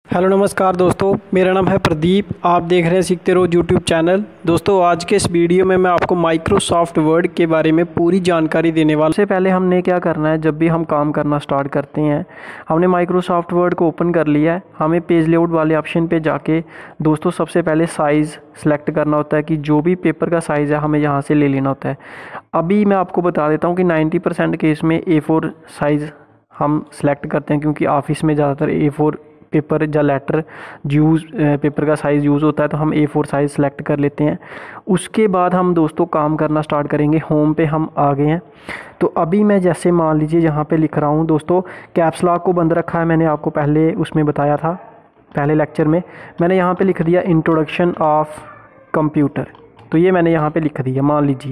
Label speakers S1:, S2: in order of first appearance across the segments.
S1: Hello नमस्कार दोस्तों, मेरा नाम है प्रदीप। आप देख रहे हैं सीखते रहो यूट्यूब चैनल। दोस्तों आज के इस वीडियो में मैं आपको माइक्रोसॉफ्ट वर्ड के बारे में पूरी जानकारी देने वाला हूं। सबसे पहले हमने क्या करना है, जब भी हम काम करना स्टार्ट करते हैं, हमने माइक्रोसॉफ्ट वर्ड को ओपन कर लिया है। हमें पेज लेआउट वाले ऑप्शन पे जाके दोस्तों सबसे पहले साइज़ सेलेक्ट करना होता है कि जो भी पेपर का साइज़ है हमें यहाँ से ले लेना होता है। अभी मैं आपको बता देता हूँ कि 90% केस में A4 साइज़ हम सेलेक्ट करते हैं, क्योंकि ऑफिस में ज़्यादातर A4 पेपर या लेटर यूज़ पेपर का साइज़ यूज़ होता है, तो हम A4 साइज़ सेलेक्ट कर लेते हैं। उसके बाद हम दोस्तों काम करना स्टार्ट करेंगे। होम पे हम आ गए हैं। तो अभी मैं जैसे मान लीजिए यहाँ पे लिख रहा हूँ दोस्तों, कैप्स लॉक को बंद रखा है। मैंने आपको पहले उसमें बताया था, पहले लेक्चर में मैंने यहाँ पे लिख दिया इंट्रोडक्शन ऑफ कंप्यूटर। तो ये मैंने यहाँ पे लिख दिया, मान लीजिए।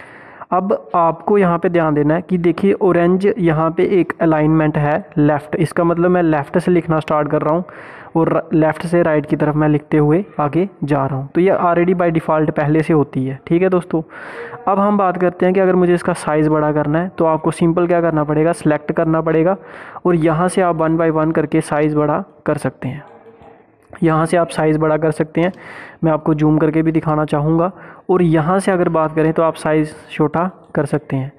S1: अब आपको यहाँ पे ध्यान देना है कि देखिए ऑरेंज यहाँ पे एक अलाइनमेंट है लेफ़्ट, इसका मतलब मैं लेफ़्ट से लिखना स्टार्ट कर रहा हूँ और लेफ़्ट से राइट की तरफ मैं लिखते हुए आगे जा रहा हूँ। तो ये ऑलरेडी बाय डिफ़ॉल्ट पहले से होती है, ठीक है दोस्तों। अब हम बात करते हैं कि अगर मुझे इसका साइज़ बड़ा करना है तो आपको सिंपल क्या करना पड़ेगा, सेलेक्ट करना पड़ेगा और यहाँ से आप 1 बाय 1 करके साइज़ बड़ा कर सकते हैं। यहाँ से आप साइज़ बड़ा कर सकते हैं, मैं आपको जूम करके भी दिखाना चाहूँगा। और यहाँ से अगर बात करें तो आप साइज़ छोटा कर सकते हैं।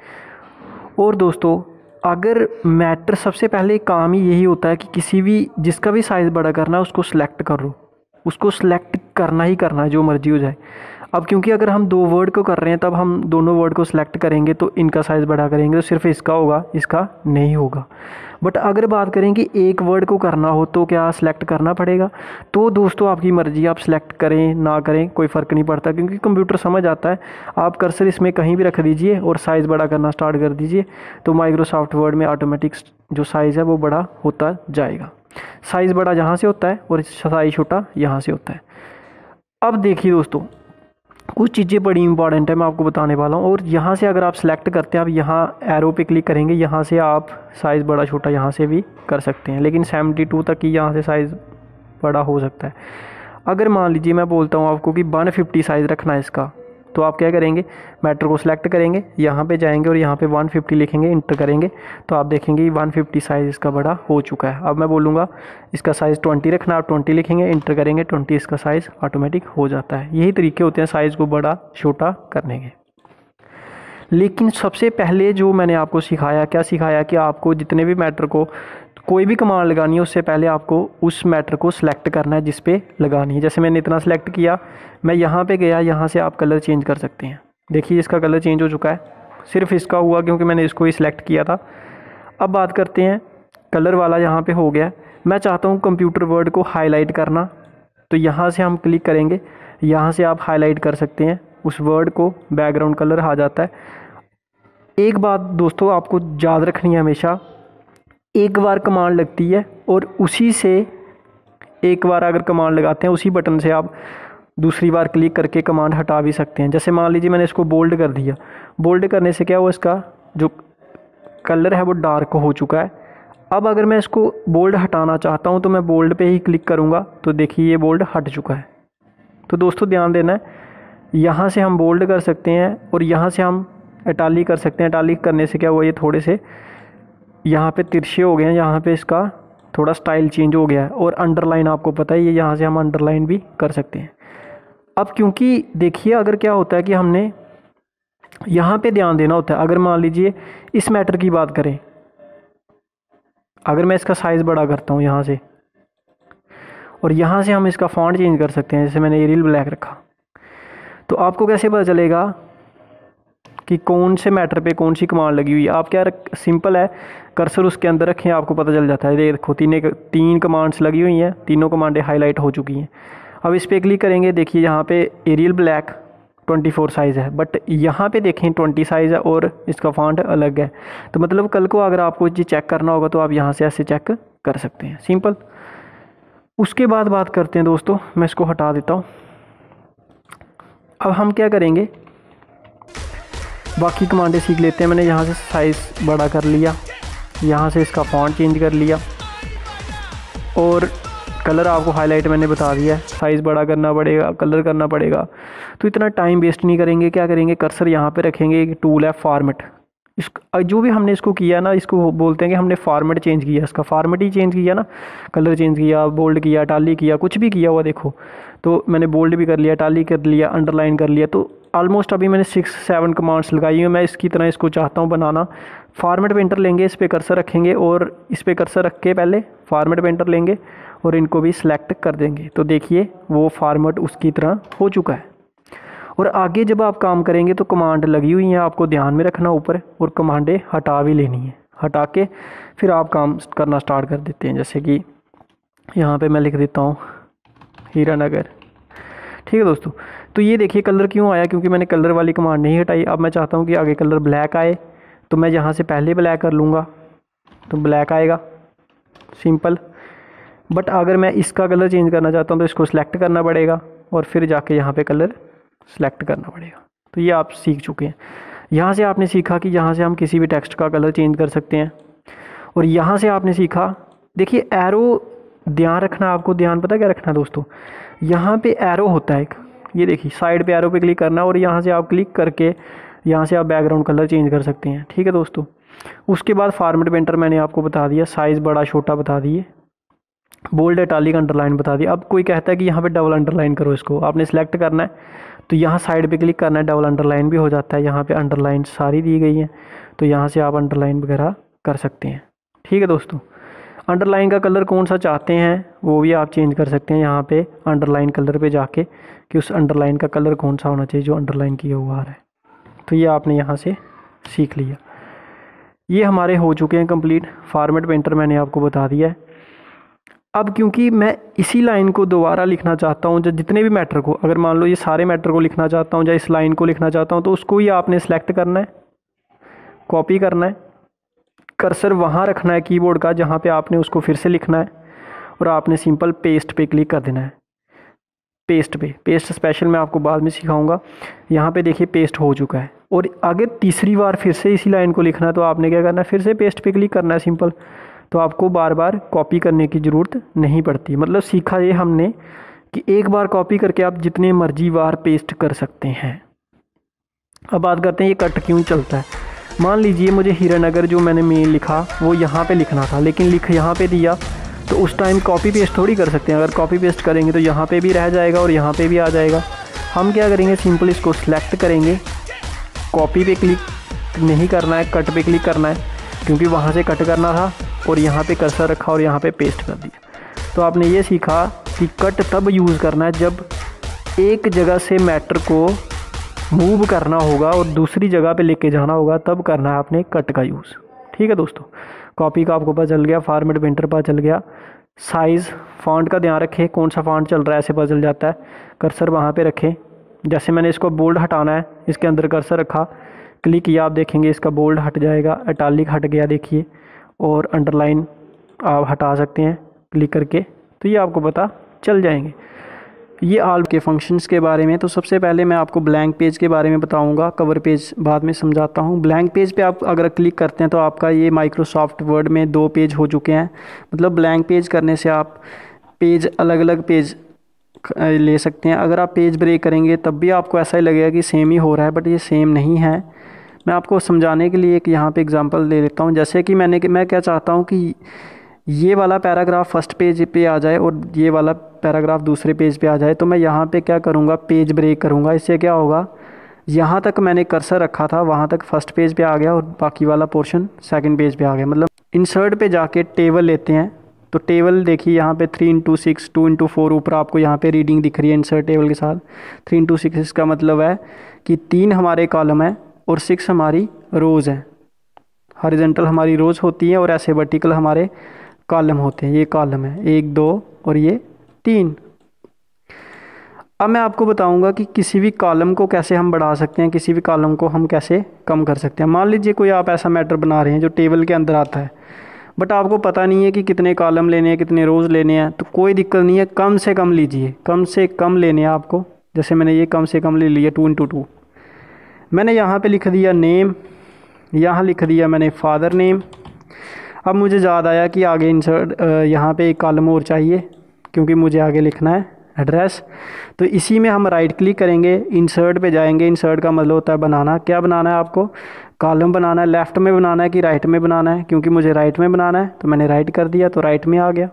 S1: और दोस्तों अगर मैटर सबसे पहले काम ही यही होता है कि किसी भी जिसका भी साइज़ बड़ा करना है उसको सिलेक्ट करो, उसको सिलेक्ट करना ही करना है, जो मर्जी हो जाए। अब क्योंकि अगर हम 2 वर्ड को कर रहे हैं तब हम दोनों वर्ड को सिलेक्ट करेंगे, तो इनका साइज़ बड़ा करेंगे तो सिर्फ इसका होगा, इसका नहीं होगा। बट अगर बात करें कि एक वर्ड को करना हो तो क्या सिलेक्ट करना पड़ेगा, तो दोस्तों आपकी मर्ज़ी, आप सिलेक्ट करें ना करें कोई फ़र्क नहीं पड़ता, क्योंकि कंप्यूटर समझ आता है। आप कर्सर इसमें कहीं भी रख दीजिए और साइज़ बड़ा करना स्टार्ट कर दीजिए, तो माइक्रोसॉफ्ट वर्ड में ऑटोमेटिक जो साइज़ है वो बड़ा होता जाएगा। साइज़ बड़ा यहाँ से होता है और साइज़ छोटा यहाँ से होता है। अब देखिए दोस्तों, कुछ चीज़ें बड़ी इंपॉर्टेंट है, मैं आपको बताने वाला हूँ। और यहाँ से अगर आप सिलेक्ट करते हैं, आप यहाँ एरो पे क्लिक करेंगे, यहाँ से आप साइज़ बड़ा छोटा यहाँ से भी कर सकते हैं, लेकिन 72 तक ही यहाँ से साइज़ बड़ा हो सकता है। अगर मान लीजिए मैं बोलता हूँ आपको कि 150 साइज़ रखना है इसका, तो आप क्या करेंगे, मैटर को सिलेक्ट करेंगे, यहाँ पे जाएंगे और यहाँ पे 150 लिखेंगे, इंटर करेंगे, तो आप देखेंगे 150 साइज़ इसका बड़ा हो चुका है। अब मैं बोलूँगा इसका साइज़ 20 रखना, आप 20 लिखेंगे, इंटर करेंगे, 20 इसका साइज़ ऑटोमेटिक हो जाता है। यही तरीके होते हैं साइज़ को बड़ा छोटा करने के। लेकिन सबसे पहले जो मैंने आपको सिखाया, क्या सिखाया कि आपको जितने भी मैटर को कोई भी कमांड लगानी है उससे पहले आपको उस मैटर को सिलेक्ट करना है जिस पे लगानी है। जैसे मैंने इतना सिलेक्ट किया, मैं यहाँ पे गया, यहाँ से आप कलर चेंज कर सकते हैं। देखिए इसका कलर चेंज हो चुका है, सिर्फ इसका हुआ क्योंकि मैंने इसको ही सिलेक्ट किया था। अब बात करते हैं कलर वाला, यहाँ पे हो गया। मैं चाहता हूँ कंप्यूटर वर्ड को हाईलाइट करना, तो यहाँ से हम क्लिक करेंगे, यहाँ से आप हाईलाइट कर सकते हैं उस वर्ड को, बैकग्राउंड कलर आ जाता है। एक बात दोस्तों आपको याद रखनी है, हमेशा एक बार कमांड लगती है और उसी से एक बार अगर कमांड लगाते हैं उसी बटन से आप दूसरी बार क्लिक करके कमांड हटा भी सकते हैं। जैसे मान लीजिए मैंने इसको बोल्ड कर दिया, बोल्ड करने से क्या हुआ, इसका जो कलर है वो डार्क हो चुका है। अब अगर मैं इसको बोल्ड हटाना चाहता हूं तो मैं बोल्ड पे ही क्लिक करूंगा, तो देखिए ये बोल्ड हट चुका है। तो दोस्तों ध्यान देना है, यहाँ से हम बोल्ड कर सकते हैं और यहाँ से हम इटालिक कर सकते हैं। इटालिक करने से क्या हुआ, ये थोड़े से यहाँ पे तिरछे हो गए हैं, यहाँ पे इसका थोड़ा स्टाइल चेंज हो गया है। और अंडरलाइन आपको पता है, ये यहाँ से हम अंडरलाइन भी कर सकते हैं। अब क्योंकि देखिए अगर क्या होता है कि हमने यहाँ पे ध्यान देना होता है। अगर मान लीजिए इस मैटर की बात करें, अगर मैं इसका साइज़ बड़ा करता हूँ यहाँ से, और यहाँ से हम इसका फॉन्ट चेंज कर सकते हैं, जैसे मैंने एरियल ब्लैक रखा, तो आपको कैसे पता चलेगा कि कौन से मैटर पे कौन सी कमांड लगी हुई है। आप क्या सिंपल है, कर्सर उसके अंदर रखें, आपको पता चल जाता है। देखो 3 कमांड्स लगी हुई हैं, तीनों कमांडें हाईलाइट हो चुकी हैं। अब इस पर क्लिक करेंगे, देखिए यहाँ पे एरियल ब्लैक 24 साइज़ है, बट यहाँ पे देखें 20 साइज़ है और इसका फॉन्ट अलग है। तो मतलब कल को अगर आपको ये चेक करना होगा तो आप यहाँ से ऐसे चेक कर सकते हैं, सिंपल। उसके बाद बात करते हैं दोस्तों, मैं इसको हटा देता हूँ। अब हम क्या करेंगे, बाकी कमांडें सीख लेते हैं। मैंने यहाँ से साइज़ बड़ा कर लिया, यहाँ से इसका फॉन्ट चेंज कर लिया और कलर आपको हाईलाइट मैंने बता दिया है। साइज़ बड़ा करना पड़ेगा, कलर करना पड़ेगा, तो इतना टाइम वेस्ट नहीं करेंगे। क्या करेंगे, कर्सर यहाँ पे रखेंगे, एक टूल है फॉर्मेट, इस जो भी हमने इसको किया ना, इसको बोलते हैं कि हमने फॉर्मेट चेंज किया, इसका फॉर्मेट ही चेंज किया ना, कलर चेंज किया, बोल्ड किया, टाली किया, कुछ भी किया हुआ देखो। तो मैंने बोल्ड भी कर लिया, टाली कर लिया, अंडरलाइन कर लिया। तो ऑलमोस्ट अभी मैंने 6-7 कमांड्स लगाई हैं। मैं इसकी तरह इसको चाहता हूँ बनाना। फॉर्मेट पेंटर लेंगे, इस पर कर्सर रखेंगे और इस पर कर्सर रख के पहले फॉर्मेट पेंटर लेंगे और इनको भी सिलेक्ट कर देंगे। तो देखिए वो फॉर्मेट उसकी तरह हो चुका है। और आगे जब आप काम करेंगे तो कमांड लगी हुई हैं, आपको ध्यान में रखना ऊपर, और कमांडें हटा भी लेनी है। हटा के फिर आप काम करना स्टार्ट कर देते हैं। जैसे कि यहाँ पे मैं लिख देता हूँ हीरानगर। ठीक है दोस्तों, तो ये देखिए कलर क्यों आया, क्योंकि मैंने कलर वाली कमांड नहीं हटाई। अब मैं चाहता हूँ कि आगे कलर ब्लैक आए, तो मैं यहाँ से पहले ब्लैक कर लूँगा तो ब्लैक आएगा, सिंपल। बट अगर मैं इसका कलर चेंज करना चाहता हूँ तो इसको सिलेक्ट करना पड़ेगा और फिर जाके यहाँ पे कलर सेलेक्ट करना पड़ेगा। तो ये आप सीख चुके हैं। यहाँ से आपने सीखा कि यहाँ से हम किसी भी टेक्स्ट का कलर चेंज कर सकते हैं। और यहाँ से आपने सीखा, देखिए एरो ध्यान रखना, आपको ध्यान पता क्या रखना है दोस्तों, यहाँ पे एरो होता है एक, ये देखिए साइड पे एरो पे क्लिक करना और यहाँ से आप क्लिक करके यहाँ से आप बैकग्राउंड कलर चेंज कर सकते हैं। ठीक है दोस्तों, उसके बाद फॉर्मेट पेंटर मैंने आपको बता दिया, साइज़ बड़ा छोटा बता दिए, बोल्ड इटैलिक अंडरलाइन बता दिया। अब कोई कहता है कि यहाँ पे डबल अंडरलाइन करो, इसको आपने सेलेक्ट करना है तो यहाँ साइड पे क्लिक करना है, डबल अंडरलाइन भी हो जाता है। यहाँ पे अंडरलाइन सारी दी गई हैं तो यहाँ से आप अंडरलाइन वगैरह कर सकते हैं। ठीक है दोस्तों, अंडरलाइन का कलर कौन सा चाहते हैं वो भी आप चेंज कर सकते हैं यहाँ पे अंडरलाइन कलर पे जाके, कि उस अंडरलाइन का कलर कौन सा होना चाहिए जो अंडरलाइन किया हुआ है। तो ये आपने यहाँ से सीख लिया। ये हमारे हो चुके हैं कंप्लीट। फॉर्मेट पेंटर मैंने आपको बता दिया है। अब क्योंकि मैं इसी लाइन को दोबारा लिखना चाहता हूँ, जब जितने भी मैटर को, अगर मान लो ये सारे मैटर को लिखना चाहता हूँ या इस लाइन को लिखना चाहता हूँ, तो उसको ही आपने सेलेक्ट करना है, कॉपी करना है, कर्सर वहाँ रखना है कीबोर्ड का जहाँ पे आपने उसको फिर से लिखना है और आपने सिंपल पेस्ट पे क्लिक कर देना है। पेस्ट स्पेशल मैं आपको बाद में सिखाऊंगा। यहाँ पे देखिए पेस्ट हो चुका है। और अगर तीसरी बार फिर से इसी लाइन को लिखना है तो आपने क्या करना है, फिर से पेस्ट पे क्लिक करना है सिंपल। तो आपको बार बार कॉपी करने की ज़रूरत नहीं पड़ती। मतलब सीखा ये हमने कि एक बार कॉपी करके आप जितने मर्जी बार पेस्ट कर सकते हैं। अब बात करते हैं ये कट क्यों चलता है। मान लीजिए मुझे हीरानगर जो मैंने मेल लिखा वो यहाँ पे लिखना था, लेकिन लिख यहाँ पे दिया, तो उस टाइम कॉपी पेस्ट थोड़ी कर सकते हैं। अगर कॉपी पेस्ट करेंगे तो यहाँ पे भी रह जाएगा और यहाँ पे भी आ जाएगा। हम क्या करेंगे, सिंपल इसको सिलेक्ट करेंगे, कॉपी पे क्लिक नहीं करना है, कट पे क्लिक करना है, क्योंकि वहाँ से कट करना था और यहाँ पे कर्सर रखा और यहाँ पे पेस्ट कर दिया। तो आपने ये सीखा कि कट तब यूज़ करना है जब एक जगह से मैटर को मूव करना होगा और दूसरी जगह पे लेके जाना होगा, तब करना है आपने कट का यूज़। ठीक है दोस्तों, कॉपी का आपको पता चल गया, फॉर्मेट पेंटर पता चल गया, साइज़ फ़ॉन्ट का ध्यान रखें, कौन सा फ़ॉन्ट चल रहा है ऐसे पता चल जाता है। कर्सर वहाँ पे रखें, जैसे मैंने इसको बोल्ड हटाना है, इसके अंदर कर्सर रखा, क्लिक किया, आप देखेंगे इसका बोल्ड हट जाएगा, इटैलिक हट गया देखिए, और अंडरलाइन आप हटा सकते हैं क्लिक करके, तो ये आपको पता चल जाएंगे। ये ऑल के फंक्शंस के बारे में। तो सबसे पहले मैं आपको ब्लैंक पेज के बारे में बताऊंगा, कवर पेज बाद में समझाता हूं। ब्लैंक पेज पे आप अगर क्लिक करते हैं तो आपका ये माइक्रोसॉफ्ट वर्ड में 2 पेज हो चुके हैं। मतलब ब्लैंक पेज करने से आप पेज अलग अलग पेज ले सकते हैं। अगर आप पेज ब्रेक करेंगे तब भी आपको ऐसा ही लगेगा कि सेम ही हो रहा है, बट ये सेम नहीं है। मैं आपको समझाने के लिए एक यहाँ पे एग्जांपल दे देता हूँ। जैसे कि मैं क्या चाहता हूँ कि ये वाला पैराग्राफ फर्स्ट पेज पे आ जाए और ये वाला पैराग्राफ दूसरे पेज पे आ जाए, तो मैं यहाँ पे क्या करूँगा, पेज ब्रेक करूँगा। इससे क्या होगा, यहाँ तक मैंने कर्सर रखा था वहाँ तक फर्स्ट पेज पे आ गया और बाकी वाला पोर्शन सेकंड पेज पे आ गया। मतलब इंसर्ट पे जाके टेबल लेते हैं, तो टेबल देखिए यहाँ पे 3x6 2x4 ऊपर आपको यहाँ पे रीडिंग दिख रही है इंसर्ट टेबल के साथ। 3x6 इसका मतलब है कि 3 हमारे कॉलम है और 6 हमारी रोज़ हैं। हॉरिजॉन्टल हमारी रोज़ होती है और ऐसे वर्टिकल हमारे कॉलम होते हैं। ये कॉलम है 1 2 और ये 3। अब मैं आपको बताऊंगा कि किसी भी कॉलम को कैसे हम बढ़ा सकते हैं, किसी भी कॉलम को हम कैसे कम कर सकते हैं। मान लीजिए कोई आप ऐसा मैटर बना रहे हैं जो टेबल के अंदर आता है, बट आपको पता नहीं है कि कितने कॉलम लेने हैं, कितने रोज़ लेने हैं। तो कोई दिक्कत नहीं है, कम से कम लीजिए, कम से कम लेने हैं आपको। जैसे मैंने ये कम से कम ले लिया 2x2। मैंने यहाँ पे लिख दिया नेम, यहाँ लिख दिया मैंने फादर नेम। अब मुझे याद आया कि आगे इंसर्ट यहाँ पे एक कॉलम और चाहिए, क्योंकि मुझे आगे लिखना है एड्रेस। तो इसी में हम राइट क्लिक करेंगे, इंसर्ट पे जाएंगे। इंसर्ट का मतलब होता है बनाना। क्या बनाना है आपको, कॉलम बनाना है, लेफ़्ट में बनाना है कि राइट में बनाना है, क्योंकि मुझे राइट में बनाना है तो मैंने राइट कर दिया तो राइट में आ गया।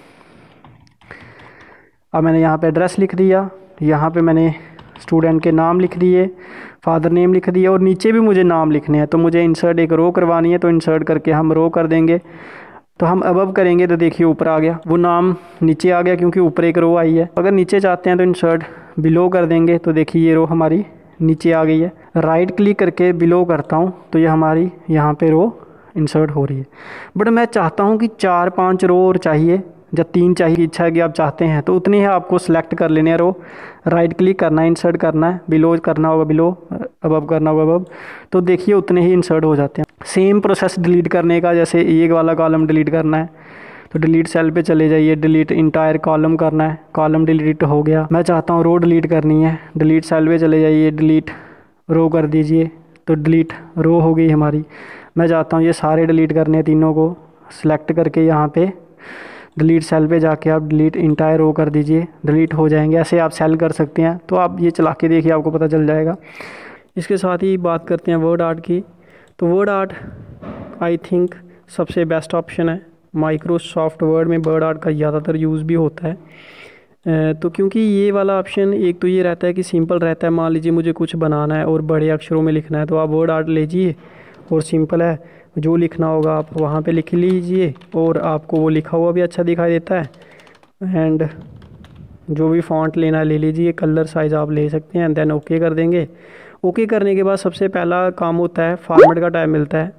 S1: अब मैंने यहाँ पे एड्रेस लिख दिया, यहाँ पे मैंने स्टूडेंट के नाम लिख दिए, फादर नेम लिख दिया, और नीचे भी मुझे नाम लिखने हैं। तो मुझे इंसर्ट एक रो करवानी है, तो इंसर्ट करके हम रो कर देंगे। तो हम अबव करेंगे तो देखिए ऊपर आ गया, वो नाम नीचे आ गया क्योंकि ऊपर एक रो आई है। अगर नीचे चाहते हैं तो इंसर्ट बिलो कर देंगे, तो देखिए ये रो हमारी नीचे आ गई है। राइट क्लिक करके बिलो करता हूँ तो ये हमारी यहाँ पे रो इंसर्ट हो रही है। बट मैं चाहता हूँ कि 4-5 रो और चाहिए, जब 3 चाहिए, इच्छा है कि आप चाहते हैं तो उतनी है आपको सेलेक्ट कर लेने हैं रो। राइट क्लिक करना है, इंसर्ट करना है, बिलो करना होगा बिलो, अबव करना होगा अबव, तो देखिए उतने ही इंसर्ट हो जाते हैं। सेम प्रोसेस डिलीट करने का, जैसे ये वाला कॉलम डिलीट करना है तो डिलीट सेल पे चले जाइए, डिलीट इंटायर कॉलम करना है, कॉलम डिलीट हो गया। मैं चाहता हूँ रो डिलीट करनी है, डिलीट सेल पे चले जाइए, डिलीट रो कर दीजिए, तो डिलीट रो हो गई हमारी। मैं चाहता हूँ ये सारे डिलीट करने हैं, तीनों को सिलेक्ट करके यहाँ पे डिलीट सेल पे जाके आप डिलीट इंटायर रो कर दीजिए, डिलीट हो जाएंगे। ऐसे आप सेल कर सकते हैं, तो आप ये चला के देखिए आपको पता चल जाएगा। इसके साथ ही बात करते हैं वर्ड आर्ट की। तो वर्ड आर्ट आई थिंक सबसे बेस्ट ऑप्शन है। माइक्रोसॉफ्ट वर्ड में वर्ड आर्ट का ज़्यादातर यूज़ भी होता है। तो क्योंकि ये वाला ऑप्शन एक तो ये रहता है कि सिंपल रहता है, मान लीजिए मुझे कुछ बनाना है और बड़े अक्षरों में लिखना है तो आप वर्ड आर्ट लीजिए और सिंपल है, जो लिखना होगा आप वहाँ पे लिख लीजिए और आपको वो लिखा हुआ भी अच्छा दिखाई देता है। एंड जो भी फ़ॉन्ट लेना है ले लीजिए, कलर साइज़ आप ले सकते हैं। देन ओके कर देंगे। ओके करने के बाद सबसे पहला काम होता है फॉर्मेट का टैब मिलता है।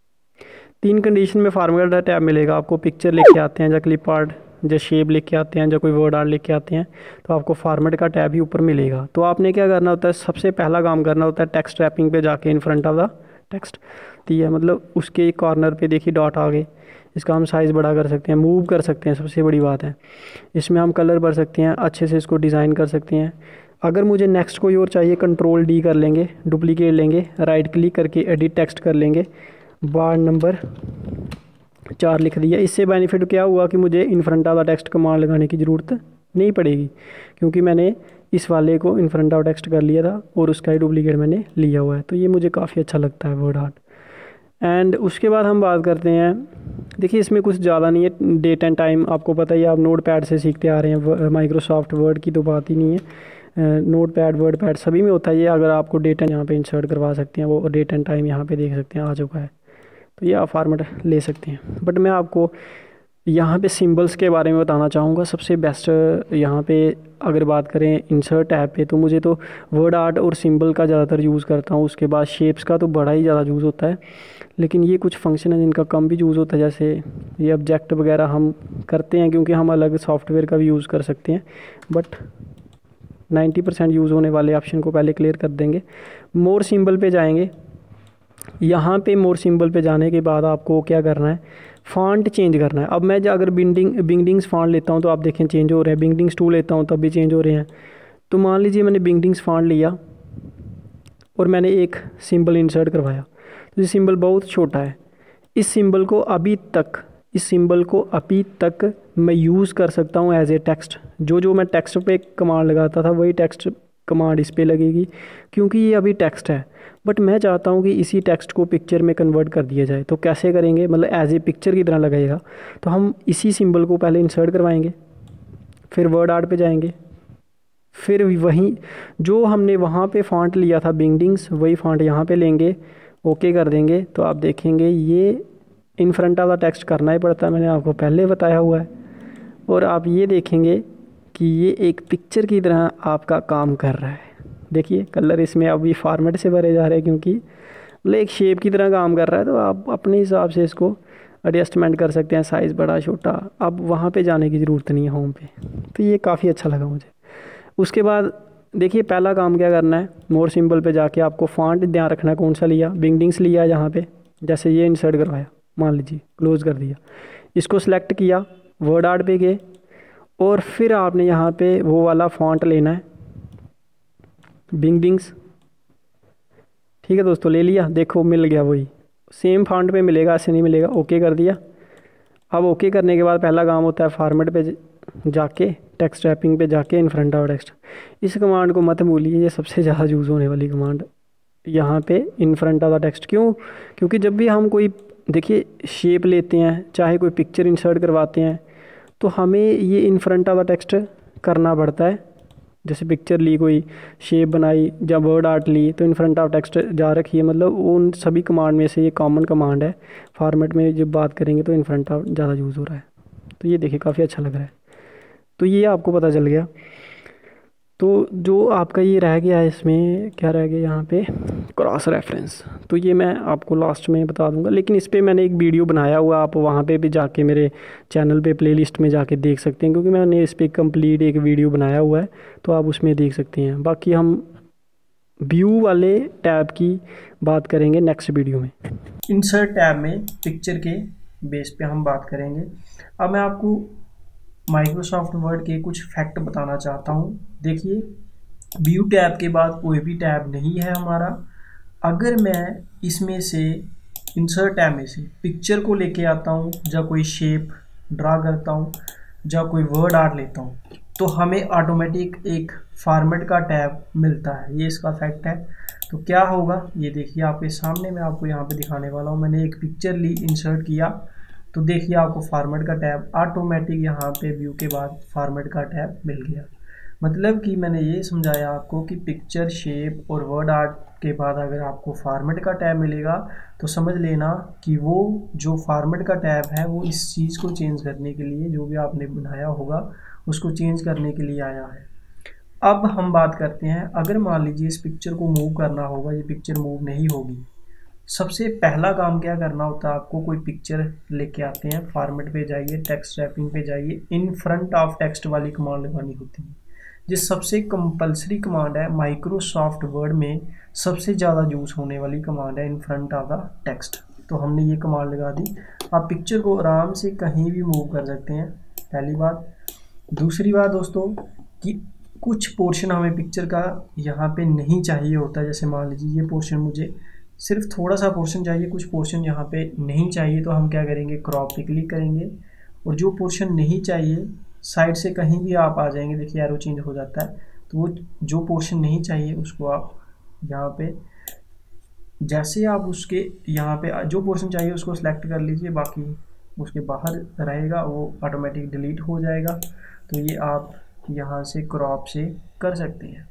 S1: 3 कंडीशन में फॉर्मेट का टैब मिलेगा आपको। पिक्चर लिख के आते हैं या क्लिप आर्ट या शेप लिख के आते हैं या कोई वर्ड आर्ट लिख के आते हैं तो आपको फॉर्मेट का टैब ही ऊपर मिलेगा। तो आपने क्या करना होता है, सबसे पहला काम करना होता है टेक्स्ट रैपिंग पे जाके in front of the text दिया, मतलब उसके कॉर्नर पे देखिए डॉट आ गए। इसका हम साइज़ बड़ा कर सकते हैं, मूव कर सकते हैं, सबसे बड़ी बात है। इसमें हम कलर भर सकते हैं, अच्छे से इसको डिज़ाइन कर सकते हैं। अगर मुझे नेक्स्ट कोई और चाहिए, कंट्रोल डी कर लेंगे, डुप्लीकेट लेंगे, राइट क्लिक करके एडिट टेक्स्ट कर लेंगे, बार नंबर 4 लिख दिया। इससे बेनिफिट क्या हुआ कि मुझे in front of the text command लगाने की ज़रूरत नहीं पड़ेगी, क्योंकि मैंने इस वाले को इन फ्रंट ऑफ टेक्स्ट कर लिया था और उसका ही डुप्लीकेट मैंने लिया हुआ है। तो ये मुझे काफ़ी अच्छा लगता है वर्ड आर्ट। एंड उसके बाद हम बात करते हैं, देखिए इसमें कुछ ज़्यादा नहीं है, डेट एंड टाइम आपको पता ही है, आप नोट पैड से सीखते आ रहे हैं। माइक्रोसॉफ्ट वर्ड की तो बात ही नहीं है, नोट पैड वर्ड पैड सभी में होता है ये। अगर आपको डेट एंड यहाँ पे इंसर्ट करवा सकते हैं, वो डेट एंड टाइम यहाँ पे देख सकते हैं आ चुका है, तो ये आप फॉर्मेट ले सकते हैं। बट मैं आपको यहाँ पे सिंबल्स के बारे में बताना चाहूँगा। सबसे बेस्ट यहाँ पे अगर बात करें इंसर्ट टैब पे, तो मुझे तो वर्ड आर्ट और सिंबल का ज़्यादातर यूज़ करता हूँ। उसके बाद शेप्स का तो बड़ा ही ज़्यादा यूज़ होता है, लेकिन ये कुछ फंक्शन है जिनका कम भी यूज़ होता है, जैसे ये ऑब्जेक्ट वगैरह हम करते हैं क्योंकि हम अलग सॉफ्टवेयर का भी यूज़ कर सकते हैं। बट 90% यूज़ होने वाले ऑप्शन को पहले क्लियर कर देंगे। मोर सिंबल पे जाएंगे। यहाँ पे मोर सिंबल पे जाने के बाद आपको क्या करना है, फ़ॉन्ट चेंज करना है। अब मैं अगर बिंगडिंग्स फ़ॉन्ट लेता हूँ तो आप देखें चेंज हो रहे हैं, बिंगडिंग्स 2 लेता हूँ तब भी चेंज हो रहे हैं। तो मान लीजिए मैंने बिंगडिंग्स फ़ॉन्ट लिया और मैंने एक सिंबल इंसर्ट करवाया, तो ये सिंबल बहुत छोटा है। इस सिंबल को अभी तक मैं यूज़ कर सकता हूँ एज ए टेक्स्ट। जो मैं टेक्स्ट पे कमांड लगाता था वही टेक्स्ट कमांड इस पे लगेगी, क्योंकि ये अभी टेक्स्ट है। बट मैं चाहता हूँ कि इसी टेक्स्ट को पिक्चर में कन्वर्ट कर दिया जाए। तो कैसे करेंगे, मतलब एज ए पिक्चर की तरह लगेगा। तो हम इसी सिंबल को पहले इंसर्ट करवाएंगे, फिर वर्ड आर्ट पे जाएंगे, फिर वहीं जो हमने वहाँ पे फ़ॉन्ट लिया था बिंगडिंग्स, वही फ़ॉन्ट यहाँ पे लेंगे, ओके कर देंगे। तो आप देखेंगे ये in front of the text करना ही पड़ता है, मैंने आपको पहले बताया हुआ है। और आप ये देखेंगे कि ये एक पिक्चर की तरह आपका काम कर रहा है। देखिए कलर इसमें अभी फॉर्मेट से भरे जा रहे हैं, क्योंकि मतलब एक शेप की तरह काम कर रहा है। तो आप अपने हिसाब से इसको एडजस्टमेंट कर सकते हैं, साइज़ बड़ा छोटा। अब वहाँ पे जाने की ज़रूरत नहीं है होम पे। तो ये काफ़ी अच्छा लगा मुझे। उसके बाद देखिए पहला काम क्या करना है, मोर सिंबल पे जाके आपको फ़ॉन्ट ध्यान रखना है कौन सा लिया। बिंगडिंग्स लिया यहाँ पे, जैसे ये इंसर्ट करवाया, मान लीजिए क्लोज़ कर दिया, इसको सिलेक्ट किया, वर्ड आर्ट पे गए और फिर आपने यहाँ पे वो वाला फ़ॉन्ट लेना है बिंगडिंग्स। ठीक है दोस्तों, ले लिया, देखो मिल गया, वही सेम फ़ॉन्ट पे मिलेगा, ऐसे नहीं मिलेगा। ओके कर दिया। अब ओके करने के बाद पहला काम होता है फॉर्मेट पे जाके, टेक्स्ट रैपिंग पे जाके इन फ्रंट ऑफ टेक्स्ट। इस कमांड को मत भूलिए, ये सबसे ज़्यादा यूज़ होने वाली कमांड यहाँ पे in front of the text. क्यों? क्योंकि जब भी हम कोई देखिए शेप लेते हैं, चाहे कोई पिक्चर इंसर्ट करवाते हैं, तो हमें ये in front of the text करना पड़ता है। जैसे पिक्चर ली, कोई शेप बनाई, जब वर्ड आर्ट ली, तो इन फ्रंट ऑफ टेक्स्ट जा रखी है। मतलब उन सभी कमांड में से ये कॉमन कमांड है। फॉर्मेट में जब बात करेंगे तो इन फ्रंट ऑफ ज़्यादा यूज़ हो रहा है। तो ये देखिए काफ़ी अच्छा लग रहा है। तो ये आपको पता चल गया। तो जो आपका ये रह गया है, इसमें क्या रह गया यहाँ पे, क्रॉस रेफरेंस। तो ये मैं आपको लास्ट में बता दूंगा, लेकिन इस पर मैंने एक वीडियो बनाया हुआ, आप वहाँ पे भी जाके मेरे चैनल पे प्लेलिस्ट में जाके देख सकते हैं, क्योंकि मैंने इस पर कंप्लीट एक वीडियो बनाया हुआ है, तो आप उसमें देख सकते हैं। बाकी हम व्यू वाले टैब की बात करेंगे नेक्स्ट वीडियो में। इंसर्ट टैब में पिक्चर के बेस पे हम बात करेंगे। अब मैं आपको माइक्रोसॉफ्ट वर्ड के कुछ फैक्ट बताना चाहता हूँ। देखिए, व्यू टैब के बाद कोई भी टैब नहीं है हमारा। अगर मैं इसमें से इंसर्ट टैब में से पिक्चर को लेके आता हूँ, या कोई शेप ड्रा करता हूँ, या कोई वर्ड आर्ट लेता हूँ, तो हमें ऑटोमेटिक एक फॉर्मेट का टैब मिलता है। ये इसका फैक्ट है। तो क्या होगा ये देखिए आपके सामने, मैं आपको यहाँ पे दिखाने वाला हूँ। मैंने एक पिक्चर ली, इंसर्ट किया, तो देखिए आपको फॉर्मेट का टैब ऑटोमेटिक यहाँ पे व्यू के बाद फॉर्मेट का टैब मिल गया। मतलब कि मैंने ये समझाया आपको कि पिक्चर, शेप और वर्ड आर्ट के बाद अगर आपको फॉर्मेट का टैब मिलेगा, तो समझ लेना कि वो जो फॉर्मेट का टैब है वो इस चीज़ को चेंज करने के लिए, जो भी आपने बनाया होगा उसको चेंज करने के लिए आया है। अब हम बात करते हैं, अगर मान लीजिए इस पिक्चर को मूव करना होगा, ये पिक्चर मूव नहीं होगी, सबसे पहला काम क्या करना होता है आपको? कोई पिक्चर लेके आते हैं, फॉर्मेट पे जाइए, टेक्स्ट रैपिंग पे जाइए, इन फ्रंट ऑफ टेक्स्ट वाली कमांड लगानी होती है। जो सबसे कंपलसरी कमांड है माइक्रोसॉफ्ट वर्ड में, सबसे ज़्यादा यूज़ होने वाली कमांड है in front of the text. तो हमने ये कमांड लगा दी। आप पिक्चर को आराम से कहीं भी मूव कर सकते हैं, पहली बात। दूसरी बात दोस्तों, कि कुछ पोर्शन हमें पिक्चर का यहाँ पे नहीं चाहिए होता। जैसे मान लीजिए ये पोर्शन मुझे सिर्फ थोड़ा सा पोर्शन चाहिए, कुछ पोर्शन यहाँ पे नहीं चाहिए, तो हम क्या करेंगे? क्रॉप पे क्लिक करेंगे, और जो पोर्शन नहीं चाहिए साइड से कहीं भी आप आ जाएंगे, देखिए एरो चेंज हो जाता है। तो वो जो पोर्शन नहीं चाहिए उसको आप यहाँ पे, जैसे आप उसके यहाँ पे जो पोर्शन चाहिए उसको सिलेक्ट कर लीजिए, बाकी उसके बाहर रहेगा, वो ऑटोमेटिक डिलीट हो जाएगा। तो ये आप यहाँ से क्रॉप से कर सकते हैं।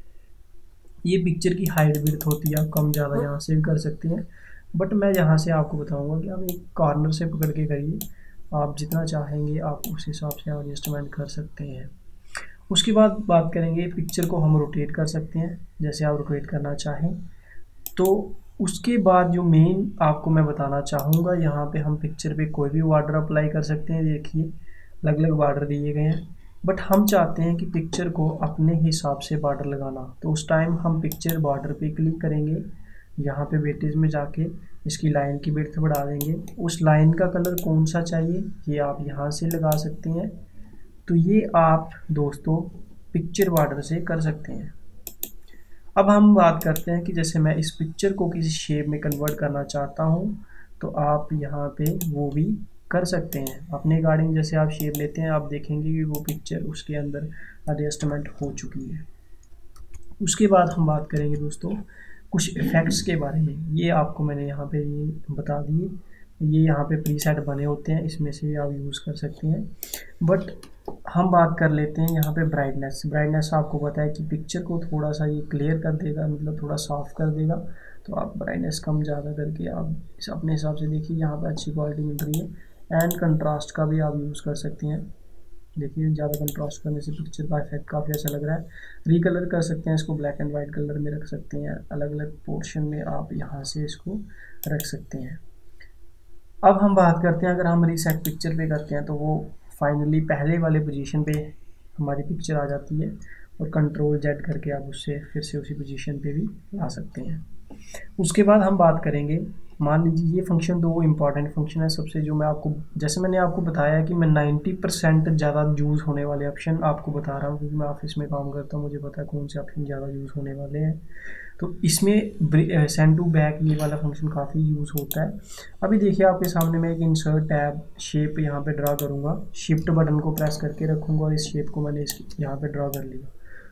S1: ये पिक्चर की हाइट विड्थ होती है, आप कम ज़्यादा यहाँ से भी कर सकते हैं, बट मैं यहाँ से आपको बताऊंगा कि आप एक कॉर्नर से पकड़ के करिए। आप जितना चाहेंगे आप उस हिसाब से एडजस्टमेंट कर सकते हैं। उसके बाद बात करेंगे, पिक्चर को हम रोटेट कर सकते हैं, जैसे आप रोटेट करना चाहें। तो उसके बाद जो मेन आपको मैं बताना चाहूँगा, यहाँ पे हम पिक्चर पे कोई भी बॉर्डर अप्लाई कर सकते हैं। देखिए अलग अलग बॉर्डर दिए गए हैं, बट हम चाहते हैं कि पिक्चर को अपने हिसाब से बॉर्डर लगाना। तो उस टाइम हम पिक्चर बॉर्डर पे क्लिक करेंगे, यहाँ पे वेटेज में जाके इसकी लाइन की विड्थ बढ़ा देंगे। उस लाइन का कलर कौन सा चाहिए ये आप यहाँ से लगा सकते हैं। तो ये आप दोस्तों पिक्चर बॉर्डर से कर सकते हैं। अब हम बात करते हैं कि जैसे मैं इस पिक्चर को किसी शेप में कन्वर्ट करना चाहता हूँ, तो आप यहाँ पे वो भी कर सकते हैं अपने अकॉर्डिंग। जैसे आप शेप लेते हैं, आप देखेंगे कि वो पिक्चर उसके अंदर एडजस्टमेंट हो चुकी है। उसके बाद हम बात करेंगे दोस्तों कुछ इफ़ेक्ट्स के बारे में। ये आपको मैंने यहाँ पे ये बता दिए, ये यहाँ पे प्रीसेट बने होते हैं, इसमें से आप यूज़ कर सकते हैं। बट हम बात कर लेते हैं यहाँ पे ब्राइटनेस। ब्राइटनेस आपको पता है कि पिक्चर को थोड़ा सा ये क्लियर कर देगा, मतलब थोड़ा साफ कर देगा। तो आप ब्राइटनेस कम ज़्यादा करके आप अपने हिसाब से देखिए, यहाँ पे अच्छी क्वालिटी मिल रही है। एंड कंट्रास्ट का भी आप यूज़ कर सकते हैं। देखिए ज़्यादा कंट्रास्ट करने से पिक्चर का इफेक्ट काफ़ी अच्छा लग रहा है। रीकलर कर सकते हैं, इसको ब्लैक एंड वाइट कलर में रख सकते हैं, अलग अलग पोर्शन में आप यहाँ से इसको रख सकते हैं। अब हम बात करते हैं, अगर हम रीसेट पिक्चर पे करते हैं तो वो फाइनली पहले वाले पोजीशन पे हमारी पिक्चर आ जाती है, और कंट्रोल जेड करके आप उससे फिर से उसी पोजीशन पे भी ला सकते हैं। उसके बाद हम बात करेंगे, मान लीजिए ये फंक्शन दो इम्पॉर्टेंट फंक्शन है सबसे, जो मैं आपको, जैसे मैंने आपको बताया कि मैं 90% ज़्यादा यूज़ होने वाले ऑप्शन आपको बता रहा हूँ, क्योंकि मैं ऑफिस में काम करता हूँ, मुझे पता है कौन से ऑप्शन ज़्यादा यूज़ होने वाले हैं। तो इसमें सेंड टू बैक ये वाला फंक्शन काफ़ी यूज़ होता है। अभी देखिए आपके सामने मैं एक इंसर्ट टैब शेप यहाँ पे ड्रा करूँगा, शिफ्ट बटन को प्रेस करके रखूँगा और इस शेप को मैंने यहाँ पे ड्रा कर लिया।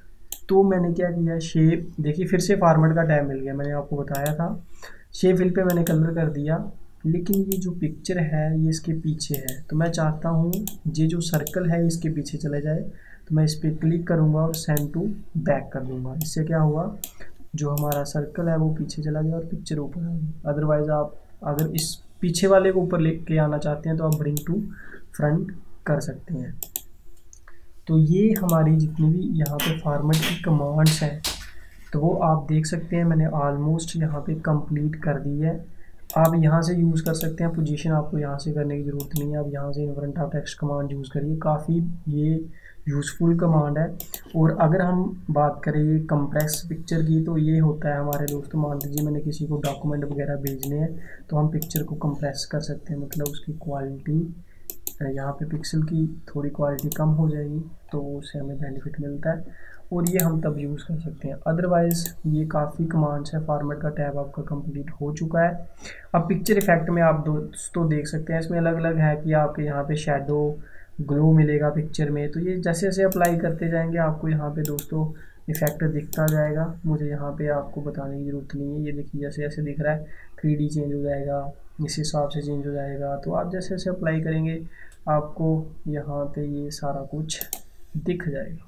S1: तो मैंने क्या किया, शेप देखिए फिर से फॉर्मेट का टैब मिल गया, मैंने आपको बताया था। शेप फिल पे मैंने कलर कर दिया, लेकिन ये जो पिक्चर है ये इसके पीछे है, तो मैं चाहता हूँ ये जो सर्कल है इसके पीछे चले जाए। तो मैं इस पर क्लिक करूँगा और सेंड टू बैक कर दूँगा। इससे क्या हुआ, जो हमारा सर्कल है वो पीछे चला गया और पिक्चर ऊपर आ गई। अदरवाइज़ आप अगर इस पीछे वाले को ऊपर लेके आना चाहते हैं तो आप ब्रिंग टू फ्रंट कर सकते हैं। तो ये हमारी जितनी भी यहाँ पे फॉर्मेट की कमांड्स हैं तो वो आप देख सकते हैं, मैंने ऑलमोस्ट यहाँ पे कंप्लीट कर दी है। आप यहाँ से यूज़ कर सकते हैं, पोजीशन आपको यहाँ से करने की ज़रूरत नहीं है, आप यहाँ से in front of text command use करिए, काफ़ी ये यूज़फुल कमांड है। और अगर हम बात करें ये कंप्रेस पिक्चर की, तो ये होता है हमारे दोस्तों, मान लीजिए मैंने किसी को डॉक्यूमेंट वगैरह भेजने हैं तो हम पिक्चर को कंप्रेस कर सकते हैं, मतलब उसकी क्वालिटी यहाँ पे पिक्सल की थोड़ी क्वालिटी कम हो जाएगी, तो उससे हमें बेनिफिट मिलता है और ये हम तब यूज़ कर सकते हैं। अदरवाइज़ ये काफ़ी कमांड्स है। फॉर्मेट का टैब आपका कंप्लीट हो चुका है। अब पिक्चर इफेक्ट में आप दोस्तों देख सकते हैं, इसमें अलग अलग है कि आपके यहाँ पे शैडो ग्लो मिलेगा पिक्चर में, तो ये जैसे जैसे अप्लाई करते जाएंगे आपको यहाँ पे दोस्तों इफेक्ट दिखता जाएगा। मुझे यहाँ पे आपको बताने की ज़रूरत नहीं है, ये देखिए जैसे जैसे दिख रहा है 3D चेंज हो जाएगा, इस हिसाब से चेंज हो जाएगा। तो आप जैसे जैसे अप्लाई करेंगे आपको यहाँ पे ये सारा कुछ दिख जाएगा।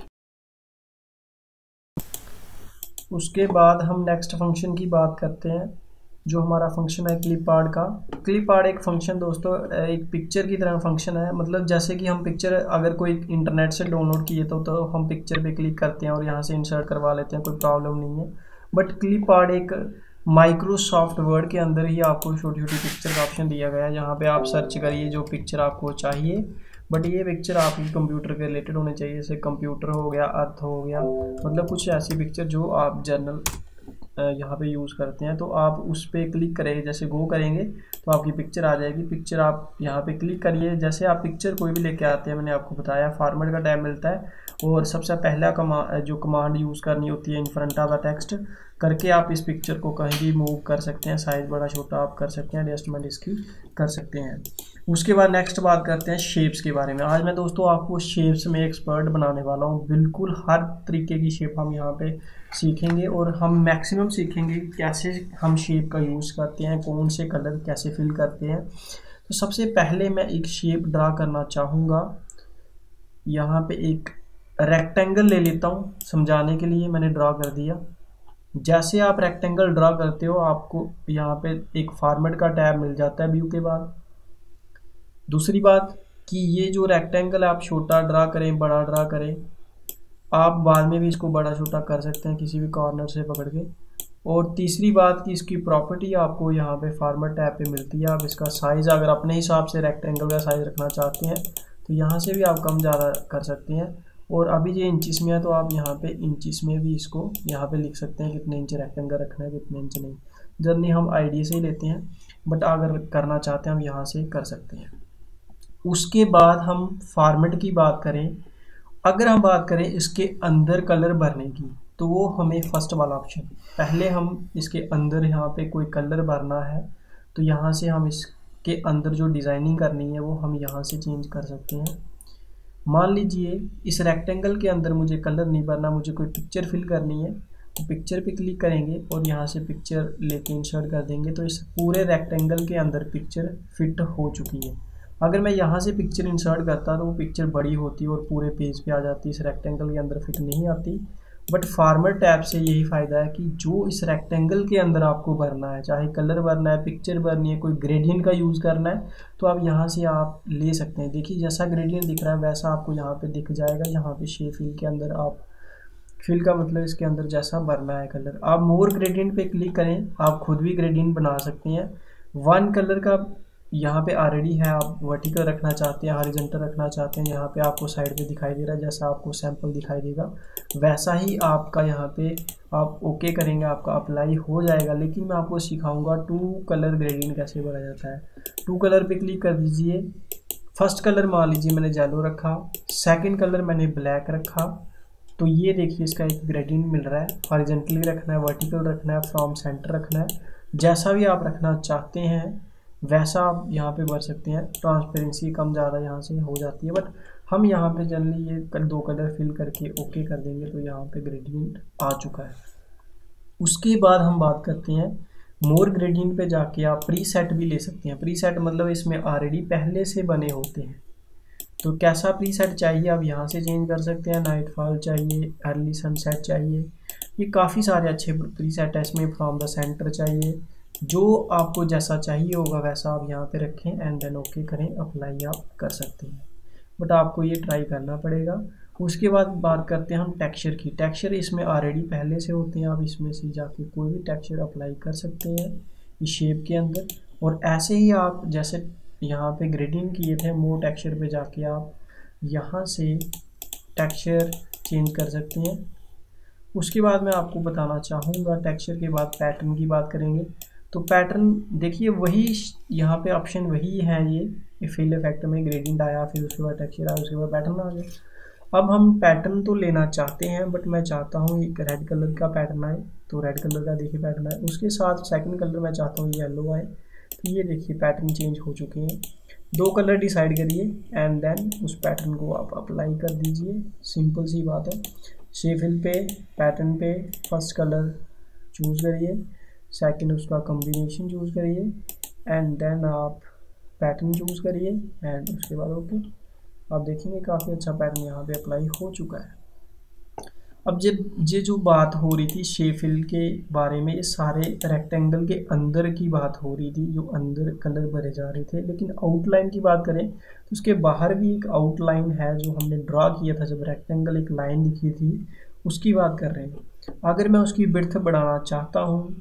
S1: उसके बाद हम नेक्स्ट फंक्शन की बात करते हैं, जो हमारा फंक्शन है क्लिप आर्ट का। क्लिप आर्ट एक फंक्शन दोस्तों एक पिक्चर की तरह फंक्शन है, मतलब जैसे कि हम पिक्चर अगर कोई इंटरनेट से डाउनलोड किए तो हम पिक्चर पे क्लिक करते हैं और यहाँ से इंसर्ट करवा लेते हैं, कोई प्रॉब्लम नहीं है। बट क्लिप आर्ट एक माइक्रोसॉफ्ट वर्ड के अंदर ही आपको छोटी छोटी पिक्चर का ऑप्शन दिया गया है, जहाँ पे आप सर्च करिए जो पिक्चर आपको चाहिए। बट ये पिक्चर आपकी कंप्यूटर के रिलेटेड होने चाहिए, जैसे कंप्यूटर हो गया, अर्थ हो गया, मतलब कुछ ऐसी पिक्चर जो आप जर्नल यहाँ पे यूज़ करते हैं। तो आप उस पर क्लिक करेंगे, जैसे गो करेंगे तो आपकी पिक्चर आ जाएगी। पिक्चर आप यहाँ पे क्लिक करिए, जैसे आप पिक्चर कोई भी लेके आते हैं, मैंने आपको बताया फॉर्मेट का टैब मिलता है और सबसे पहला जो कमांड यूज़ करनी होती है in front of the text करके आप इस पिक्चर को कहीं भी मूव कर सकते हैं, साइज़ बड़ा छोटा आप कर सकते हैं, एडजस्टमेंट इसकी कर सकते हैं। उसके बाद नेक्स्ट बात करते हैं शेप्स के बारे में। आज मैं दोस्तों आपको शेप्स में एक्सपर्ट बनाने वाला हूँ, बिल्कुल हर तरीके की शेप हम यहाँ पे सीखेंगे और हम मैक्सिमम सीखेंगे कैसे हम शेप का यूज़ करते हैं, कौन से कलर कैसे फिल करते हैं। तो सबसे पहले मैं एक शेप ड्रा करना चाहूँगा, यहाँ पे एक रेक्टेंगल ले लेता हूँ, समझाने के लिए मैंने ड्रा कर दिया। जैसे आप रेक्टेंगल ड्रा करते हो आपको यहाँ पे एक फॉर्मेट का टैब मिल जाता है व्यू के बाद। दूसरी बात कि ये जो रेक्टेंगल आप छोटा ड्रा करें बड़ा ड्रा करें, आप बाद में भी इसको बड़ा छोटा कर सकते हैं किसी भी कॉर्नर से पकड़ के। और तीसरी बात कि इसकी प्रॉपर्टी आपको यहाँ पे फॉर्मेट टैब पे मिलती है, आप इसका साइज़ अगर अपने हिसाब से रेक्टेंगल का साइज़ रखना चाहते हैं तो यहाँ से भी आप कम ज़्यादा कर सकते हैं। और अभी ये इंचिस में है तो आप यहाँ पे इंचिस में भी इसको यहाँ पे लिख सकते हैं कितने इंच रेक्टेंगल रखना है, कितने इंच नहीं। जर्नी हम आईडी से ही लेते हैं, बट अगर करना चाहते हैं हम यहाँ से कर सकते हैं। उसके बाद हम फॉर्मेट की बात करें, अगर हम बात करें इसके अंदर कलर भरने की, तो वो हमें फर्स्ट वाला ऑप्शन, पहले हम इसके अंदर यहाँ पे कोई कलर भरना है तो यहाँ से हम इसके अंदर जो डिज़ाइनिंग करनी है वो हम यहाँ से चेंज कर सकते हैं। मान लीजिए इस रेक्टेंगल के अंदर मुझे कलर नहीं भरना, मुझे कोई पिक्चर फिल करनी है, तो पिक्चर पे क्लिक करेंगे और यहाँ से पिक्चर लेके इंसर्ट कर देंगे तो इस पूरे रेक्टेंगल के अंदर पिक्चर फिट हो चुकी है। अगर मैं यहाँ से पिक्चर इंसर्ट करता तो वो पिक्चर बड़ी होती और पूरे पेज पे आ जाती, इस रेक्टेंगल के अंदर फिट नहीं आती। बट फॉर्मेट टैब से यही फ़ायदा है कि जो इस रेक्टेंगल के अंदर आपको भरना है, चाहे कलर भरना है, पिक्चर भरनी है, कोई ग्रेडियंट का यूज़ करना है, तो आप यहाँ से आप ले सकते हैं। देखिए जैसा ग्रेडियंट दिख रहा है वैसा आपको यहाँ पे दिख जाएगा। यहाँ पे शेप फिल के अंदर आप फिल का मतलब इसके अंदर जैसा भरना है कलर, आप मोर ग्रेडियंट पे क्लिक करें, आप खुद भी ग्रेडियंट बना सकते हैं। वन कलर का यहाँ पे ऑलरेडी है, आप वर्टिकल रखना चाहते हैं, हॉरिजॉन्टल रखना चाहते हैं, यहाँ पे आपको साइड पे दिखाई दे रहा है, जैसा आपको सैंपल दिखाई देगा वैसा ही आपका यहाँ पे आप ओके करेंगे, आपका अप्लाई हो जाएगा। लेकिन मैं आपको सिखाऊंगा 2 कलर ग्रेडियंट कैसे भरा जाता है। 2 कलर पे क्लिक कर दीजिए। फर्स्ट कलर मान लीजिए मैंने येलो रखा, सेकेंड कलर मैंने ब्लैक रखा, तो ये देखिए इसका एक ग्रेडियंट मिल रहा है। हॉरिजॉन्टली रखना है, वर्टिकल रखना है, फ्रॉम सेंटर रखना है, जैसा भी आप रखना चाहते हैं वैसा आप यहाँ पे भर सकते हैं। ट्रांसपेरेंसी कम ज़्यादा यहाँ से हो जाती है, बट हम यहाँ पे जनरली ये दो कलर फिल करके ओके कर देंगे तो यहाँ पे ग्रेडियंट आ चुका है। उसके बाद हम बात करते हैं मोर ग्रेडियंट पे जाके आप प्रीसेट भी ले सकते हैं। प्रीसेट मतलब इसमें ऑलरेडी पहले से बने होते हैं। तो कैसा प्रीसेट चाहिए आप यहाँ से चेंज कर सकते हैं। नाइट फॉल चाहिए, अर्ली सनसेट चाहिए, ये काफ़ी सारे अच्छे प्रीसेट है इसमें। फ्रॉम द सेंटर चाहिए, जो आपको जैसा चाहिए होगा वैसा आप यहाँ पे रखें एंड देन ओके करें, अप्लाई आप कर सकते हैं। बट आपको ये ट्राई करना पड़ेगा। उसके बाद बात करते हैं हम टेक्सचर की। टेक्सचर इसमें ऑलरेडी पहले से होते हैं, आप इसमें से जाके कोई भी टेक्सचर अप्लाई कर सकते हैं इस शेप के अंदर। और ऐसे ही आप जैसे यहाँ पे ग्रेडियंट किए थे, मोर टेक्सचर पे जाके आप यहाँ से टेक्सचर चेंज कर सकते हैं। उसके बाद मैं आपको बताना चाहूँगा, टेक्सचर के बाद पैटर्न की बात करेंगे। तो पैटर्न देखिए वही यहाँ पे ऑप्शन वही है, ये फिल इफेक्ट में ग्रेडियंट आया, फिर उसके बाद टेक्सचर आया, उसके बाद पैटर्न आ गया। अब हम पैटर्न तो लेना चाहते हैं बट मैं चाहता हूँ एक रेड कलर का पैटर्न आए, तो रेड कलर का देखिए पैटर्न आए। उसके साथ सेकंड कलर मैं चाहता हूँ येलो आए। तो ये देखिए पैटर्न चेंज हो चुके हैं। दो कलर डिसाइड करिए एंड देन उस पैटर्न को आप अप्लाई कर दीजिए। सिंपल सी बात है। शेप फिल पे, पैटर्न पे फर्स्ट कलर चूज़ करिए, सेकंड उसका कॉम्बिनेशन चूज़ करिए एंड देन आप पैटर्न चूज़ करिए एंड उसके बाद ओके। आप देखेंगे काफ़ी अच्छा पैटर्न यहाँ पे अप्लाई हो चुका है। अब ये जो बात हो रही थी शेप फिल के बारे में, ये सारे रेक्टेंगल के अंदर की बात हो रही थी, जो अंदर कलर भरे जा रहे थे। लेकिन आउटलाइन की बात करें तो उसके बाहर भी एक आउटलाइन है जो हमने ड्रा किया था जब रेक्टेंगल एक लाइन दिखी थी, उसकी बात कर रहे हैं। अगर मैं उसकी विड्थ बढ़ाना चाहता हूँ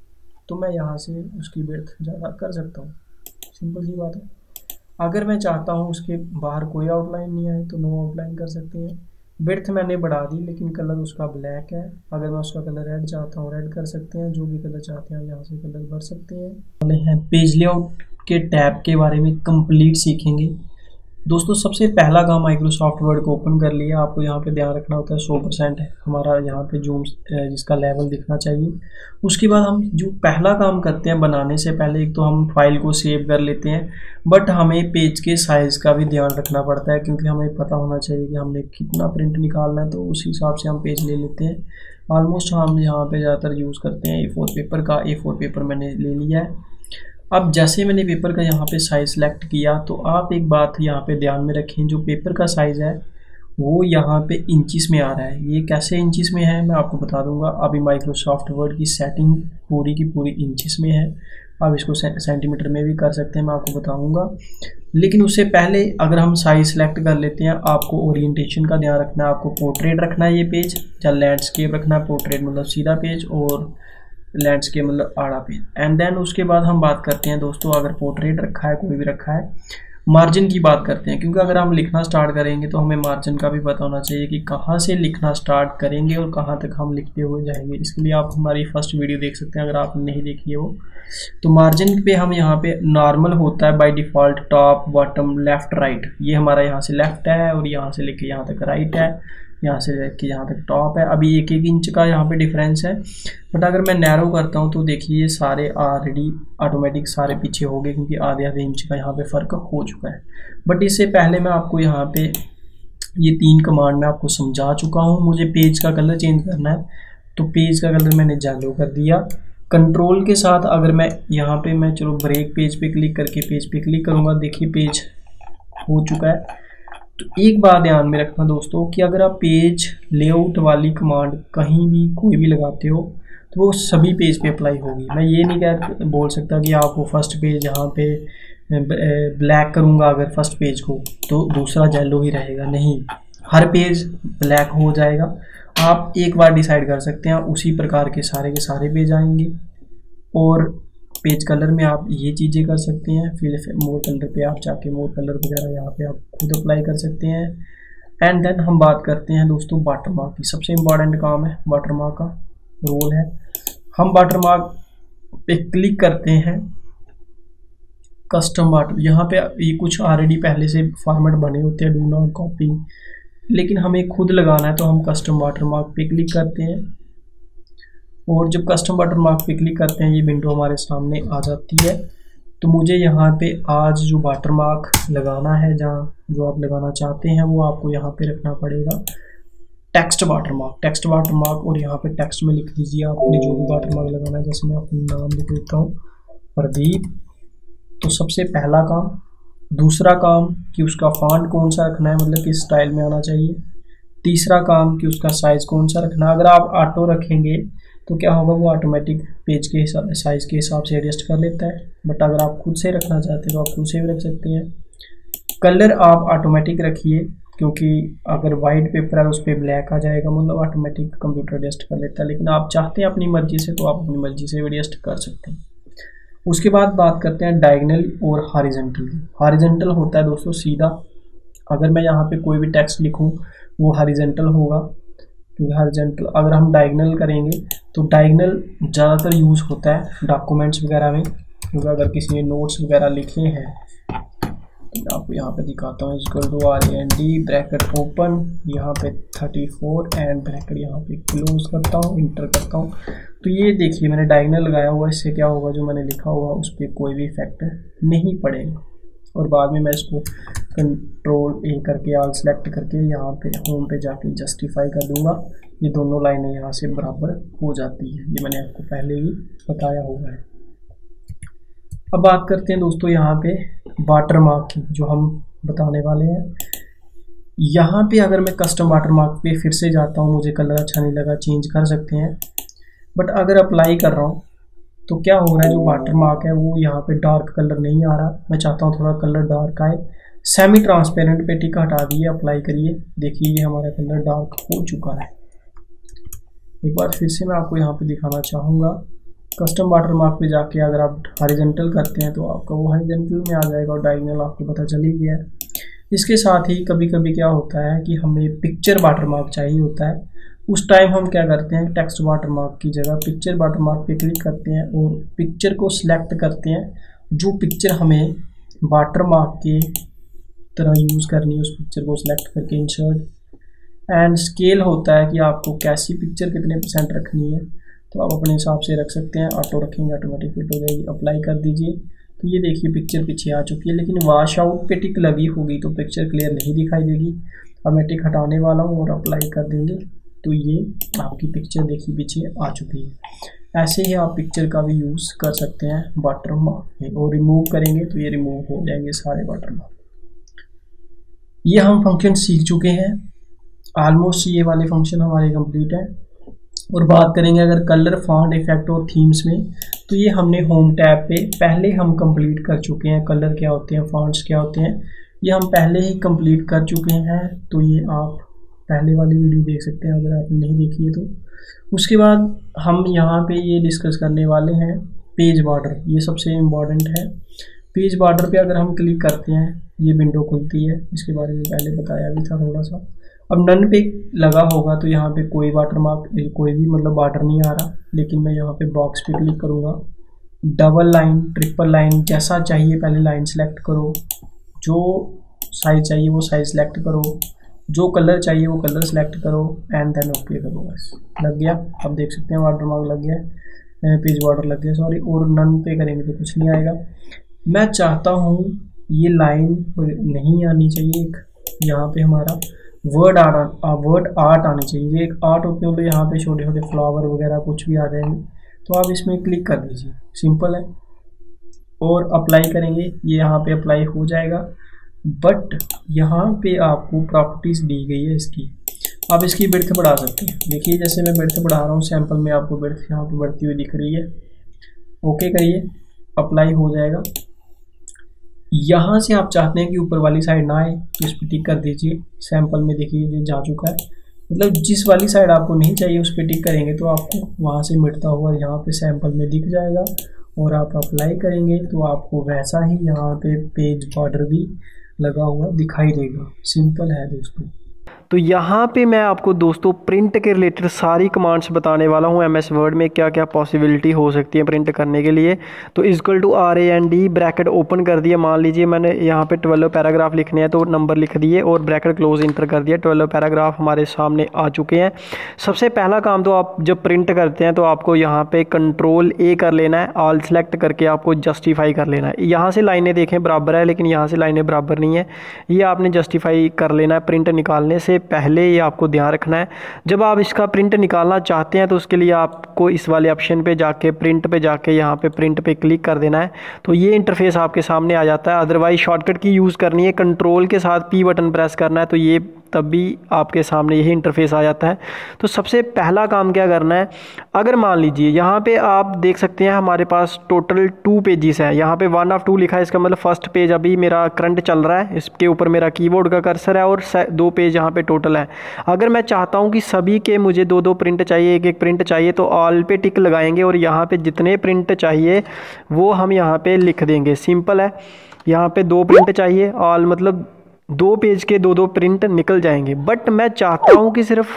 S1: तो मैं यहाँ से उसकी विड्थ ज़्यादा कर सकता हूँ, सिंपल सी बात है। अगर मैं चाहता हूँ उसके बाहर कोई आउटलाइन नहीं आए तो नो आउटलाइन कर सकते हैं। विड्थ मैंने बढ़ा दी लेकिन कलर उसका ब्लैक है। अगर मैं उसका कलर रेड चाहता हूँ रेड कर सकते हैं, जो भी कलर चाहते हैं यहाँ से कलर भर सकते हैं। पेज लेआउट के टैब के बारे में कंप्लीट सीखेंगे। दोस्तों सबसे पहला काम माइक्रोसॉफ्ट वर्ड को ओपन कर लिया। आपको यहाँ पे ध्यान रखना होता है 100% है हमारा यहाँ पे जूम जिसका लेवल दिखना चाहिए। उसके बाद हम जो पहला काम करते हैं बनाने से पहले, एक तो हम फाइल को सेव कर लेते हैं, बट हमें पेज के साइज़ का भी ध्यान रखना पड़ता है क्योंकि हमें पता होना चाहिए कि हमने कितना प्रिंट निकालना है, तो उस हिसाब से हम पेज ले लेते हैं। ऑलमोस्ट हम यहाँ पर ज़्यादातर यूज़ करते हैं A4 पेपर का। A4 पेपर मैंने ले लिया है। अब जैसे मैंने पेपर का यहाँ पे साइज़ सेलेक्ट किया तो आप एक बात यहाँ पे ध्यान में रखें, जो पेपर का साइज़ है वो यहाँ पे इंचिस में आ रहा है। ये कैसे इंचिस में है मैं आपको बता दूंगा। अभी माइक्रोसॉफ्ट वर्ड की सेटिंग पूरी की पूरी इंचिस में है। आप इसको सेंटीमीटर में भी कर सकते हैं, मैं आपको बताऊंगा। लेकिन उससे पहले अगर हम साइज़ सेलेक्ट कर लेते हैं, आपको ओरिएंटेशन का ध्यान रखना है। आपको पोर्ट्रेट रखना है ये पेज, या लैंडस्केप रखना है। पोर्ट्रेट मतलब सीधा पेज और लैंडस्केप मतलब आड़ा पेज। एंड देन उसके बाद हम बात करते हैं दोस्तों, अगर पोर्ट्रेट रखा है कोई भी रखा है, मार्जिन की बात करते हैं। क्योंकि अगर हम लिखना स्टार्ट करेंगे तो हमें मार्जिन का भी पता होना चाहिए कि कहाँ से लिखना स्टार्ट करेंगे और कहाँ तक हम लिखते हुए जाएंगे। इसके लिए आप हमारी फर्स्ट वीडियो देख सकते हैं अगर आप नहीं देखी है वो। तो मार्जिन पे हम यहाँ पे नॉर्मल होता है by default, top bottom left right. ये हमारा यहाँ से लेफ़्ट है और यहाँ से लेके यहाँ तक राइट है, यहाँ से लेके यहाँ तक टॉप है। अभी 1-1 इंच का यहाँ पे डिफरेंस है। बट अगर मैं नैरो करता हूँ तो देखिए ये सारे ऑलरेडी ऑटोमेटिक सारे पीछे हो गए क्योंकि आधे इंच का यहाँ पे फ़र्क हो चुका है। बट इससे पहले मैं आपको यहाँ पे ये 3 कमांड में आपको समझा चुका हूँ। मुझे पेज का कलर चेंज करना है तो पेज का कलर मैंने येलो कर दिया। कंट्रोल के साथ अगर मैं यहाँ पे मैं चलो ब्रेक पेज पे क्लिक करके पेज पे क्लिक करूँगा, देखिए पेज हो चुका है। तो एक बात ध्यान में रखना दोस्तों कि अगर आप पेज लेआउट वाली कमांड कहीं भी कोई भी लगाते हो तो वो सभी पेज पे अप्लाई होगी। मैं ये नहीं बोल सकता कि आपको फर्स्ट पेज यहाँ पे ब्लैक करूँगा अगर फर्स्ट पेज को तो दूसरा येलो ही रहेगा, नहीं, हर पेज ब्लैक हो जाएगा। आप एक बार डिसाइड कर सकते हैं, उसी प्रकार के सारे पेज आएंगे। और पेज कलर में आप ये चीज़ें कर सकते हैं। फिर मोर कलर पे आप जाके मोर कलर वगैरह यहाँ पे आप खुद अप्लाई कर सकते हैं। एंड देन हम बात करते हैं दोस्तों वाटरमार्क की। सबसे इम्पॉर्टेंट काम है वाटरमार्क का, रोल है। हम वाटरमार्क पे क्लिक करते हैं, कस्टम वाटर, यहाँ पे ये कुछ ऑलरेडी पहले से फॉर्मेट बने होते हैं, डू नॉट कॉपी, लेकिन हमें खुद लगाना है तो हम कस्टम वाटरमार्क पे क्लिक करते हैं। और जब कस्टम वाटरमार्क पे क्लिक करते हैं ये विंडो हमारे सामने आ जाती है। तो मुझे यहाँ पे आज जो वाटर मार्क लगाना है, जहाँ जो आप लगाना चाहते हैं वो आपको यहाँ पे रखना पड़ेगा टेक्स्ट वाटर मार्क, और यहाँ पे टेक्स्ट में लिख दीजिए आपने जो भी वाटर मार्क लगाना है। जैसे मैं अपना नाम लिख देता हूँ प्रदीप। तो सबसे पहला काम। दूसरा काम कि उसका फॉन्ट कौन सा रखना है, मतलब किस स्टाइल में आना चाहिए। तीसरा काम कि उसका साइज़ कौन सा रखना है। अगर आप ऑटो रखेंगे तो क्या होगा, वो ऑटोमेटिक पेज के साइज़ के हिसाब से एडजस्ट कर लेता है। बट अगर आप खुद से रखना चाहते हैं तो आप खुद से भी रख सकते हैं। कलर आप ऑटोमेटिक रखिए, क्योंकि अगर वाइट पेपर है उस पर ब्लैक आ जाएगा, मतलब ऑटोमेटिक कंप्यूटर एडजस्ट कर लेता है। लेकिन आप चाहते हैं अपनी मर्जी से तो आप अपनी मर्जी से एडजस्ट कर सकते हैं। उसके बाद बात करते हैं डायगोनल और हॉरिजॉन्टल की। हॉरिजॉन्टल होता है दोस्तों सीधा। अगर मैं यहाँ पे कोई भी टेक्स्ट लिखूँ वो हॉरिजॉन्टल होगा, क्योंकि हॉरिजॉन्टल। अगर हम डायगोनल करेंगे तो डायगोनल ज़्यादातर यूज़ होता है डॉक्यूमेंट्स वगैरह में, क्योंकि अगर किसी ने नोट्स वगैरह लिखे हैं, आपको यहाँ पे दिखाता हूँ। Equal to RAND bracket open, यहाँ पे 34 एंड ब्रैकेट यहाँ पे क्लोज करता हूँ, इंटर करता हूँ। तो ये देखिए मैंने डायगोनल लगाया हुआ, इससे क्या होगा, जो मैंने लिखा हुआ उस पर कोई भी इफेक्ट नहीं पड़ेगा। और बाद में मैं इसको Ctrl A करके ऑल सेलेक्ट करके यहाँ पे होम पे जाके जस्टिफाई कर दूंगा। ये दोनों लाइनें यहाँ से बराबर हो जाती है, ये मैंने आपको पहले भी बताया हुआ है। अब बात करते हैं दोस्तों यहाँ पे वाटर मार्क की, जो हम बताने वाले हैं। यहाँ पे अगर मैं कस्टम वाटर मार्क पे फिर से जाता हूँ, मुझे कलर अच्छा नहीं लगा, चेंज कर सकते हैं। बट अगर अप्लाई कर रहा हूँ तो क्या हो रहा है, जो वाटर मार्क है वो यहाँ पे डार्क कलर नहीं आ रहा। मैं चाहता हूँ थोड़ा कलर डार्क आए। सेमी ट्रांसपेरेंट पे टिक हटा दिए, अप्लाई करिए, देखिए ये हमारा कलर डार्क हो चुका है। एक बार फिर से मैं आपको यहाँ पे दिखाना चाहूँगा। कस्टम वाटर मार्क पे जाके अगर आप हॉरिजॉन्टल करते हैं तो आपका वो हॉरिजॉन्टल में आ जाएगा, और डायगोनल आपको पता चल ही गया है। इसके साथ ही कभी कभी क्या होता है कि हमें पिक्चर वाटर मार्क चाहिए होता है। उस टाइम हम क्या करते हैं, टेक्स्ट वाटर मार्क की जगह पिक्चर वाटर मार्क पे क्लिक करते हैं और पिक्चर को सिलेक्ट करते हैं। जो पिक्चर हमें वाटर मार्क के तरह यूज़ करनी है उस पिक्चर को सिलेक्ट करके इंसर्ट एंड स्केल होता है कि आपको कैसी पिक्चर कितने % रखनी है, तो आप अपने हिसाब से रख सकते हैं। ऑटो रखेंगे ऑटोमेटिक फिट हो जाएगी, अप्लाई कर दीजिए। तो ये देखिए पिक्चर पीछे आ चुकी है, लेकिन वॉश आउट पे टिक लगी होगी तो पिक्चर क्लियर नहीं दिखाई देगी। अब मैं टिक हटाने वाला हूँ और अप्लाई कर देंगे, तो ये आपकी पिक्चर देखिए पीछे आ चुकी है। ऐसे ही आप पिक्चर का भी यूज़ कर सकते हैं वाटर मार्क में, और रिमूव करेंगे तो ये रिमूव हो जाएंगे सारे वाटर मार्क। ये हम फंक्शन सीख चुके हैं, ऑलमोस्ट ये वाले फंक्शन हमारे कंप्लीट है। और बात करेंगे अगर कलर, फॉन्ट, इफेक्ट और थीम्स में, तो ये हमने होम टैब पे पहले हम कंप्लीट कर चुके हैं। कलर क्या होते हैं, फॉन्ट्स क्या होते हैं, ये हम पहले ही कंप्लीट कर चुके हैं। तो ये आप पहले वाली वीडियो देख सकते हैं अगर आपने नहीं देखी है तो। उसके बाद हम यहाँ पे ये डिस्कस करने वाले हैं पेज बॉर्डर, ये सबसे इम्पॉर्टेंट है। पेज बॉर्डर पे अगर हम क्लिक करते हैं ये विंडो खुलती है, इसके बारे में पहले बताया भी था थोड़ा सा। अब नन पे लगा होगा तो यहाँ पे कोई वाटर मार्क, कोई भी मतलब बॉर्डर नहीं आ रहा। लेकिन मैं यहाँ पे बॉक्स पे क्लिक करूँगा, डबल लाइन, ट्रिपल लाइन, जैसा चाहिए पहले लाइन सेलेक्ट करो, जो साइज चाहिए वो साइज सेलेक्ट करो, जो कलर चाहिए वो कलर सेलेक्ट करो एंड देन ओके करो, बस लग गया। अब देख सकते हैं वाटर मार्क लग गया, पेज बॉर्डर लग गया सॉरी। और नन पे करेंगे तो कुछ नहीं आएगा। मैं चाहता हूँ ये लाइन नहीं आनी चाहिए, एक यहाँ पे हमारा वर्ड आर्ट आनी चाहिए। ये एक आर्ट होते हैं तो यहाँ पे छोटे छोटे फ्लावर वगैरह कुछ भी आ जाएंगे, तो आप इसमें क्लिक कर दीजिए, सिंपल है। और अप्लाई करेंगे, ये यहाँ पे अप्लाई हो जाएगा। बट यहाँ पे आपको प्रॉपर्टीज़ दी गई है इसकी, आप इसकी विड्थ बढ़ा सकते हैं। देखिए जैसे मैं विड्थ बढ़ा रहा हूँ सैंपल में, आपको विड्थ यहाँ पे बढ़ती हुई दिख रही है। ओके करिए, अप्लाई हो जाएगा। यहाँ से आप चाहते हैं कि ऊपर वाली साइड ना आए तो इस पर टिक कर दीजिए। सैंपल में देखिए ये जा चुका है, मतलब जिस वाली साइड आपको नहीं चाहिए उस पर टिक करेंगे तो आपको वहाँ से मिटता हुआ यहाँ पे सैंपल में दिख जाएगा। और आप अप्लाई करेंगे तो आपको वैसा ही यहाँ पे पेज बॉर्डर भी लगा हुआ दिखाई देगा। सिंपल है दोस्तों। तो यहाँ पे मैं आपको दोस्तों प्रिंट के रिलेटेड सारी कमांड्स बताने वाला हूँ। एमएस वर्ड में क्या क्या पॉसिबिलिटी हो सकती है प्रिंट करने के लिए। तो equal to RAND bracket open कर दिया। मान लीजिए मैंने यहाँ पे 12 पैराग्राफ लिखने हैं तो नंबर लिख दिए और ब्रैकेट क्लोज इंटर कर दिया। 12 पैराग्राफ हमारे सामने आ चुके हैं। सबसे पहला काम तो आप जब प्रिंट करते हैं तो आपको यहाँ पे Ctrl+A कर लेना है, ऑल सेलेक्ट करके आपको जस्टिफाई कर लेना है। यहाँ से लाइनें देखें बराबर है, लेकिन यहाँ से लाइनें बराबर नहीं है, ये आपने जस्टिफाई कर लेना है प्रिंट निकालने से पहले। ये आपको ध्यान रखना है। जब आप इसका प्रिंट निकालना चाहते हैं तो उसके लिए आपको इस वाले ऑप्शन पे जाके प्रिंट पे जाके यहाँ पे प्रिंट पे क्लिक कर देना है। तो ये इंटरफेस आपके सामने आ जाता है। अदरवाइज शॉर्टकट की यूज़ करनी है, कंट्रोल के साथ P बटन प्रेस करना है, तो ये तब भी आपके सामने यही इंटरफेस आ जाता है। तो सबसे पहला काम क्या करना है, अगर मान लीजिए यहाँ पे आप देख सकते हैं हमारे पास टोटल 2 पेजेस है। यहाँ पे 1 of 2 लिखा है, इसका मतलब फर्स्ट पेज अभी मेरा करंट चल रहा है, इसके ऊपर मेरा कीबोर्ड का कर्सर है और 2 पेज यहाँ पे टोटल है। अगर मैं चाहता हूँ कि सभी के मुझे 2-2 प्रिंट चाहिए, 1-1 प्रिंट चाहिए, तो ऑल पे टिक लगाएंगे और यहाँ पे जितने प्रिंट चाहिए वो हम यहाँ पे लिख देंगे। सिंपल है। यहाँ पे 2 प्रिंट चाहिए, ऑल मतलब 2 पेज के 2-2 प्रिंट निकल जाएंगे। बट मैं चाहता हूँ कि सिर्फ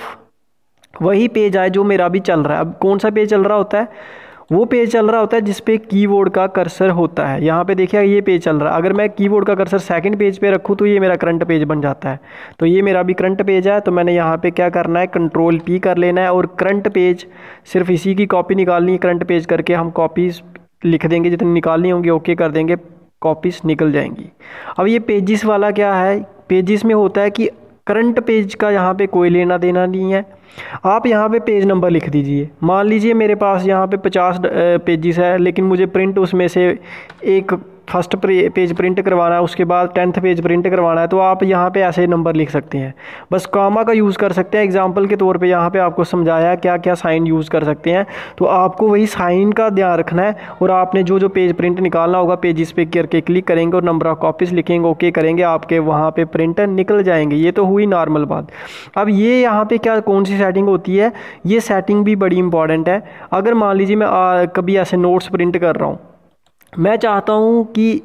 S1: वही पेज आए जो मेरा भी चल रहा है। अब कौन सा पेज चल रहा होता है, वो पेज चल रहा होता है जिस पे कीबोर्ड का कर्सर होता है। यहाँ पे देखिए ये पेज चल रहा है। अगर मैं कीबोर्ड का कर्सर सेकंड पेज पे रखूँ तो ये मेरा करंट पेज बन जाता है। तो ये मेरा भी करंट पेज है। तो मैंने यहाँ पे क्या करना है, Ctrl+P कर लेना है और करंट पेज सिर्फ इसी की कॉपी निकालनी है। करंट पेज करके हम कॉपीज़ लिख देंगे, जितनी निकालनी होंगी ओके कर देंगे, कॉपीज निकल जाएंगी। अब ये पेजिस वाला क्या है, पेजिस में होता है कि करंट पेज का यहाँ पे कोई लेना देना नहीं है। आप यहाँ पे पेज नंबर लिख दीजिए। मान लीजिए मेरे पास यहाँ पे 50 पेजिस है, लेकिन मुझे प्रिंट उसमें से एक फर्स्ट पेज प्रिंट करवाना है, उसके बाद 10th पेज प्रिंट करवाना है, तो आप यहाँ पे ऐसे नंबर लिख सकते हैं। बस कॉमा का यूज़ कर सकते हैं। एग्जांपल के तौर पे यहाँ पे आपको समझाया क्या क्या साइन यूज़ कर सकते हैं, तो आपको वही साइन का ध्यान रखना है। और आपने जो जो पेज प्रिंट निकालना होगा पेजिस पे करके क्लिक करेंगे और नंबर ऑफ कॉपीज़ लिखेंगे, ओके करेंगे, आपके वहाँ पर प्रिंट निकल जाएंगे। ये तो हुई नॉर्मल बात। अब ये यहाँ पर क्या कौन सी सेटिंग होती है, ये सेटिंग भी बड़ी इंपॉर्टेंट है। अगर मान लीजिए मैं कभी ऐसे नोट्स प्रिंट कर रहा हूँ, मैं चाहता हूँ कि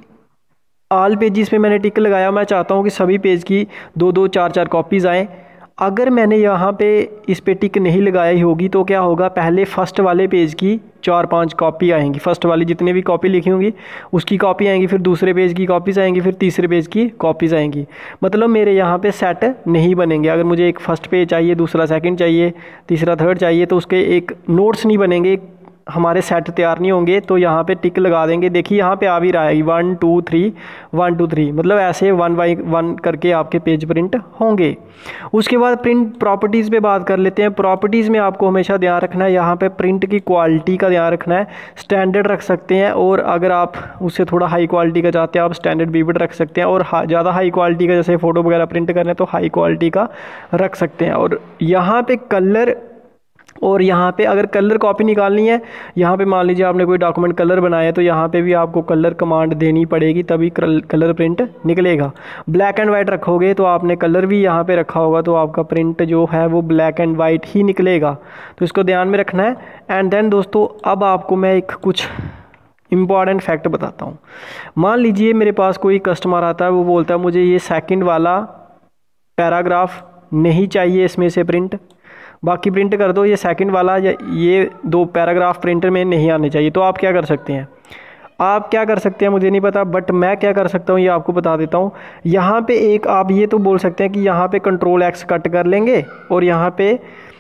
S1: ऑल पेजेस पे मैंने टिक लगाया, मैं चाहता हूँ कि सभी पेज की 2-2 4-4 कॉपीज़ आएँ। अगर मैंने यहाँ पे इस पे टिक नहीं लगाई होगी तो क्या होगा, पहले फर्स्ट वाले पेज की 4-5 कॉपी आएंगी। फर्स्ट वाली जितनी भी कॉपी लिखी होंगी उसकी कॉपी आएंगी, फिर दूसरे पेज की कॉपीज़ आएंगी, फिर तीसरे पेज की कॉपीज़ आएंगी। मतलब मेरे यहाँ पे सेट नहीं बनेंगे। अगर मुझे एक फ़र्स्ट पेज चाहिए, दूसरा सेकंड चाहिए, तीसरा थर्ड चाहिए, तो उसके एक नोट्स नहीं बनेंगे, हमारे सेट तैयार नहीं होंगे। तो यहाँ पे टिक लगा देंगे। देखिए यहाँ पे आ भी रहा है 1 2 3 1 2 3, मतलब ऐसे 1 by 1 करके आपके पेज प्रिंट होंगे। उसके बाद प्रिंट प्रॉपर्टीज़ पे बात कर लेते हैं। प्रॉपर्टीज़ में आपको हमेशा ध्यान रखना है, यहाँ पे प्रिंट की क्वालिटी का ध्यान रखना है। स्टैंडर्ड रख सकते हैं, और अगर आप उससे थोड़ा हाई क्वालिटी का चाहते हैं आप स्टैंडर्ड विविड रख सकते हैं, और ज़्यादा हाई क्वालिटी का जैसे फ़ोटो वगैरह प्रिंट करना है तो हाई क्वालिटी का रख सकते हैं। और यहाँ पे कलर, और यहाँ पे अगर कलर कॉपी निकालनी है, यहाँ पे मान लीजिए आपने कोई डॉक्यूमेंट कलर बनाया है तो यहाँ पे भी आपको कलर कमांड देनी पड़ेगी, तभी कलर प्रिंट निकलेगा। ब्लैक एंड वाइट रखोगे तो आपने कलर भी यहाँ पे रखा होगा तो आपका प्रिंट जो है वो ब्लैक एंड वाइट ही निकलेगा। तो इसको ध्यान में रखना है। एंड देन दोस्तों अब आपको मैं एक कुछ इम्पॉर्टेंट फैक्ट बताता हूँ। मान लीजिए मेरे पास कोई कस्टमर आता है, वो बोलता है मुझे ये सेकंड वाला पैराग्राफ नहीं चाहिए इसमें से प्रिंट, बाकी प्रिंट कर दो, ये सेकंड वाला या ये 2 पैराग्राफ प्रिंटर में नहीं आने चाहिए। तो आप क्या कर सकते हैं, आप क्या कर सकते हैं मुझे नहीं पता, बट मैं क्या कर सकता हूँ ये आपको बता देता हूँ। यहाँ पे एक आप ये तो बोल सकते हैं कि यहाँ पे Ctrl+X कट कर लेंगे और यहाँ पे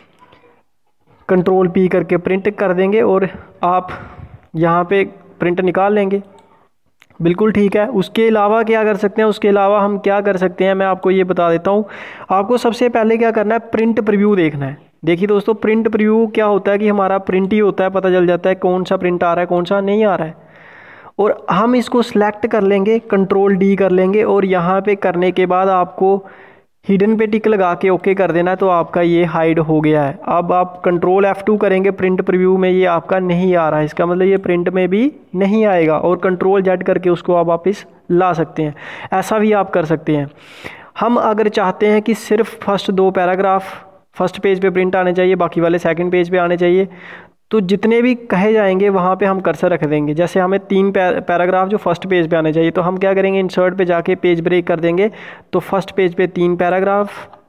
S1: Ctrl+P करके प्रिंट कर देंगे और आप यहाँ पे प्रिंट निकाल लेंगे। बिल्कुल ठीक है। उसके अलावा क्या कर सकते हैं, उसके अलावा हम क्या कर सकते हैं मैं आपको ये बता देता हूँ। आपको सबसे पहले क्या करना है, प्रिंट प्रीव्यू देखना है। देखिए दोस्तों प्रिंट प्रीव्यू क्या होता है कि हमारा प्रिंट ही होता है, पता चल जाता है कौन सा प्रिंट आ रहा है कौन सा नहीं आ रहा है। और हम इसको सिलेक्ट कर लेंगे, Ctrl+D कर लेंगे, और यहाँ पे करने के बाद आपको हिडन पे टिक लगा के ओके कर देना है, तो आपका ये हाइड हो गया है। अब आप Ctrl+F2 करेंगे प्रिंट प्रीव्यू में, ये आपका नहीं आ रहा है, इसका मतलब ये प्रिंट में भी नहीं आएगा, और Ctrl+Z करके उसको आप वापस ला सकते हैं। ऐसा भी आप कर सकते हैं। हम अगर चाहते हैं कि सिर्फ फर्स्ट 2 पैराग्राफ फर्स्ट पेज पे प्रिंट आने चाहिए, बाकी वाले सेकंड पेज पे आने चाहिए, तो जितने भी कहे जाएंगे वहाँ पे हम कर्सर रख देंगे। जैसे हमें 3 पैराग्राफ जो फर्स्ट पेज पे आने चाहिए, तो हम क्या करेंगे, इंसर्ट पे जाके पेज ब्रेक कर देंगे, तो फर्स्ट पेज पे 3 पैराग्राफ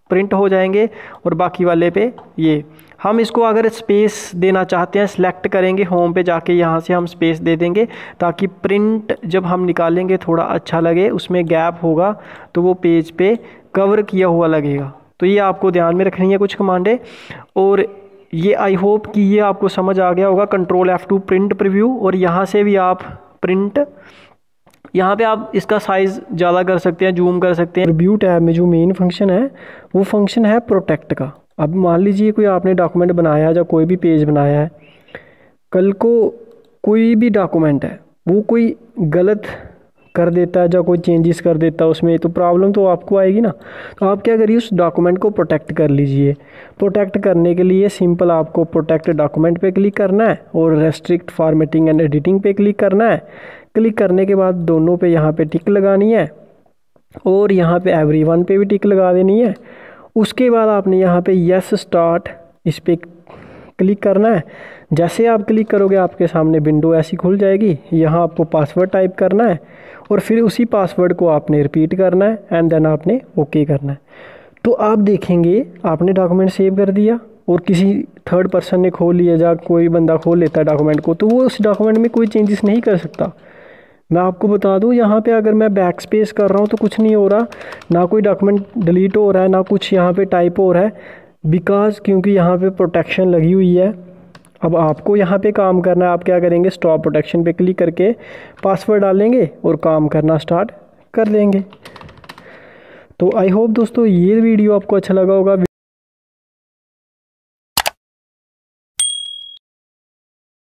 S1: प्रिंट हो जाएंगे और बाकी वाले पे ये। हम इसको अगर स्पेस देना चाहते हैं सिलेक्ट करेंगे होम पे जाके, यहाँ से हम स्पेस दे देंगे ताकि प्रिंट जब हम निकालेंगे थोड़ा अच्छा लगे, उसमें गैप होगा तो वो पेज पे कवर किया हुआ लगेगा। तो ये आपको ध्यान में रखनी है कुछ कमांडें। और ये आई होप कि ये आपको समझ आ गया होगा। कंट्रोल F2 प्रिंट प्रीव्यू, और यहाँ से भी आप प्रिंट, यहाँ पे आप इसका साइज़ ज़्यादा कर सकते हैं, जूम कर सकते हैं। रिव्यू टैब में जो मेन फंक्शन है वो फंक्शन है प्रोटेक्ट का। अब मान लीजिए कोई आपने डॉक्यूमेंट बनाया है या कोई भी पेज बनाया है, कल को कोई भी डॉक्यूमेंट है वो कोई गलत कर देता है या कोई चेंजेस कर देता है उसमें, तो प्रॉब्लम तो आपको आएगी ना। तो आप क्या करिए, उस डॉक्यूमेंट को प्रोटेक्ट कर लीजिए। प्रोटेक्ट करने के लिए सिंपल आपको प्रोटेक्ट डॉक्यूमेंट पे क्लिक करना है और रेस्ट्रिक्ट फॉर्मेटिंग एंड एडिटिंग पे क्लिक करना है। क्लिक करने के बाद दोनों पे यहाँ पे टिक लगानी है और यहाँ पे एवरीवन पे भी टिक लगा देनी है। उसके बाद आपने यहाँ पे यस स्टार्ट इस पर क्लिक करना है। जैसे आप क्लिक करोगे आपके सामने विंडो ऐसी खुल जाएगी। यहाँ आपको पासवर्ड टाइप करना है और फिर उसी पासवर्ड को आपने रिपीट करना है एंड देन आपने ओके करना है। तो आप देखेंगे आपने डॉक्यूमेंट सेव कर दिया और किसी थर्ड पर्सन ने खोल लिया, या कोई बंदा खोल लेता है डॉक्यूमेंट को, तो वो उस डॉक्यूमेंट में कोई चेंजेस नहीं कर सकता। मैं आपको बता दूं, यहाँ पे अगर मैं बैक स्पेस कर रहा हूँ तो कुछ नहीं हो रहा, ना कोई डॉक्यूमेंट डिलीट हो रहा है, ना कुछ यहाँ पे टाइप हो रहा है, बिकॉज क्योंकि यहाँ पे प्रोटेक्शन लगी हुई है। अब आपको यहाँ पे काम करना है। आप क्या करेंगे, स्टॉप प्रोटेक्शन पे क्लिक करके पासवर्ड डालेंगे और काम करना स्टार्ट कर देंगे। तो आई होप दोस्तों ये वीडियो आपको अच्छा लगा होगा।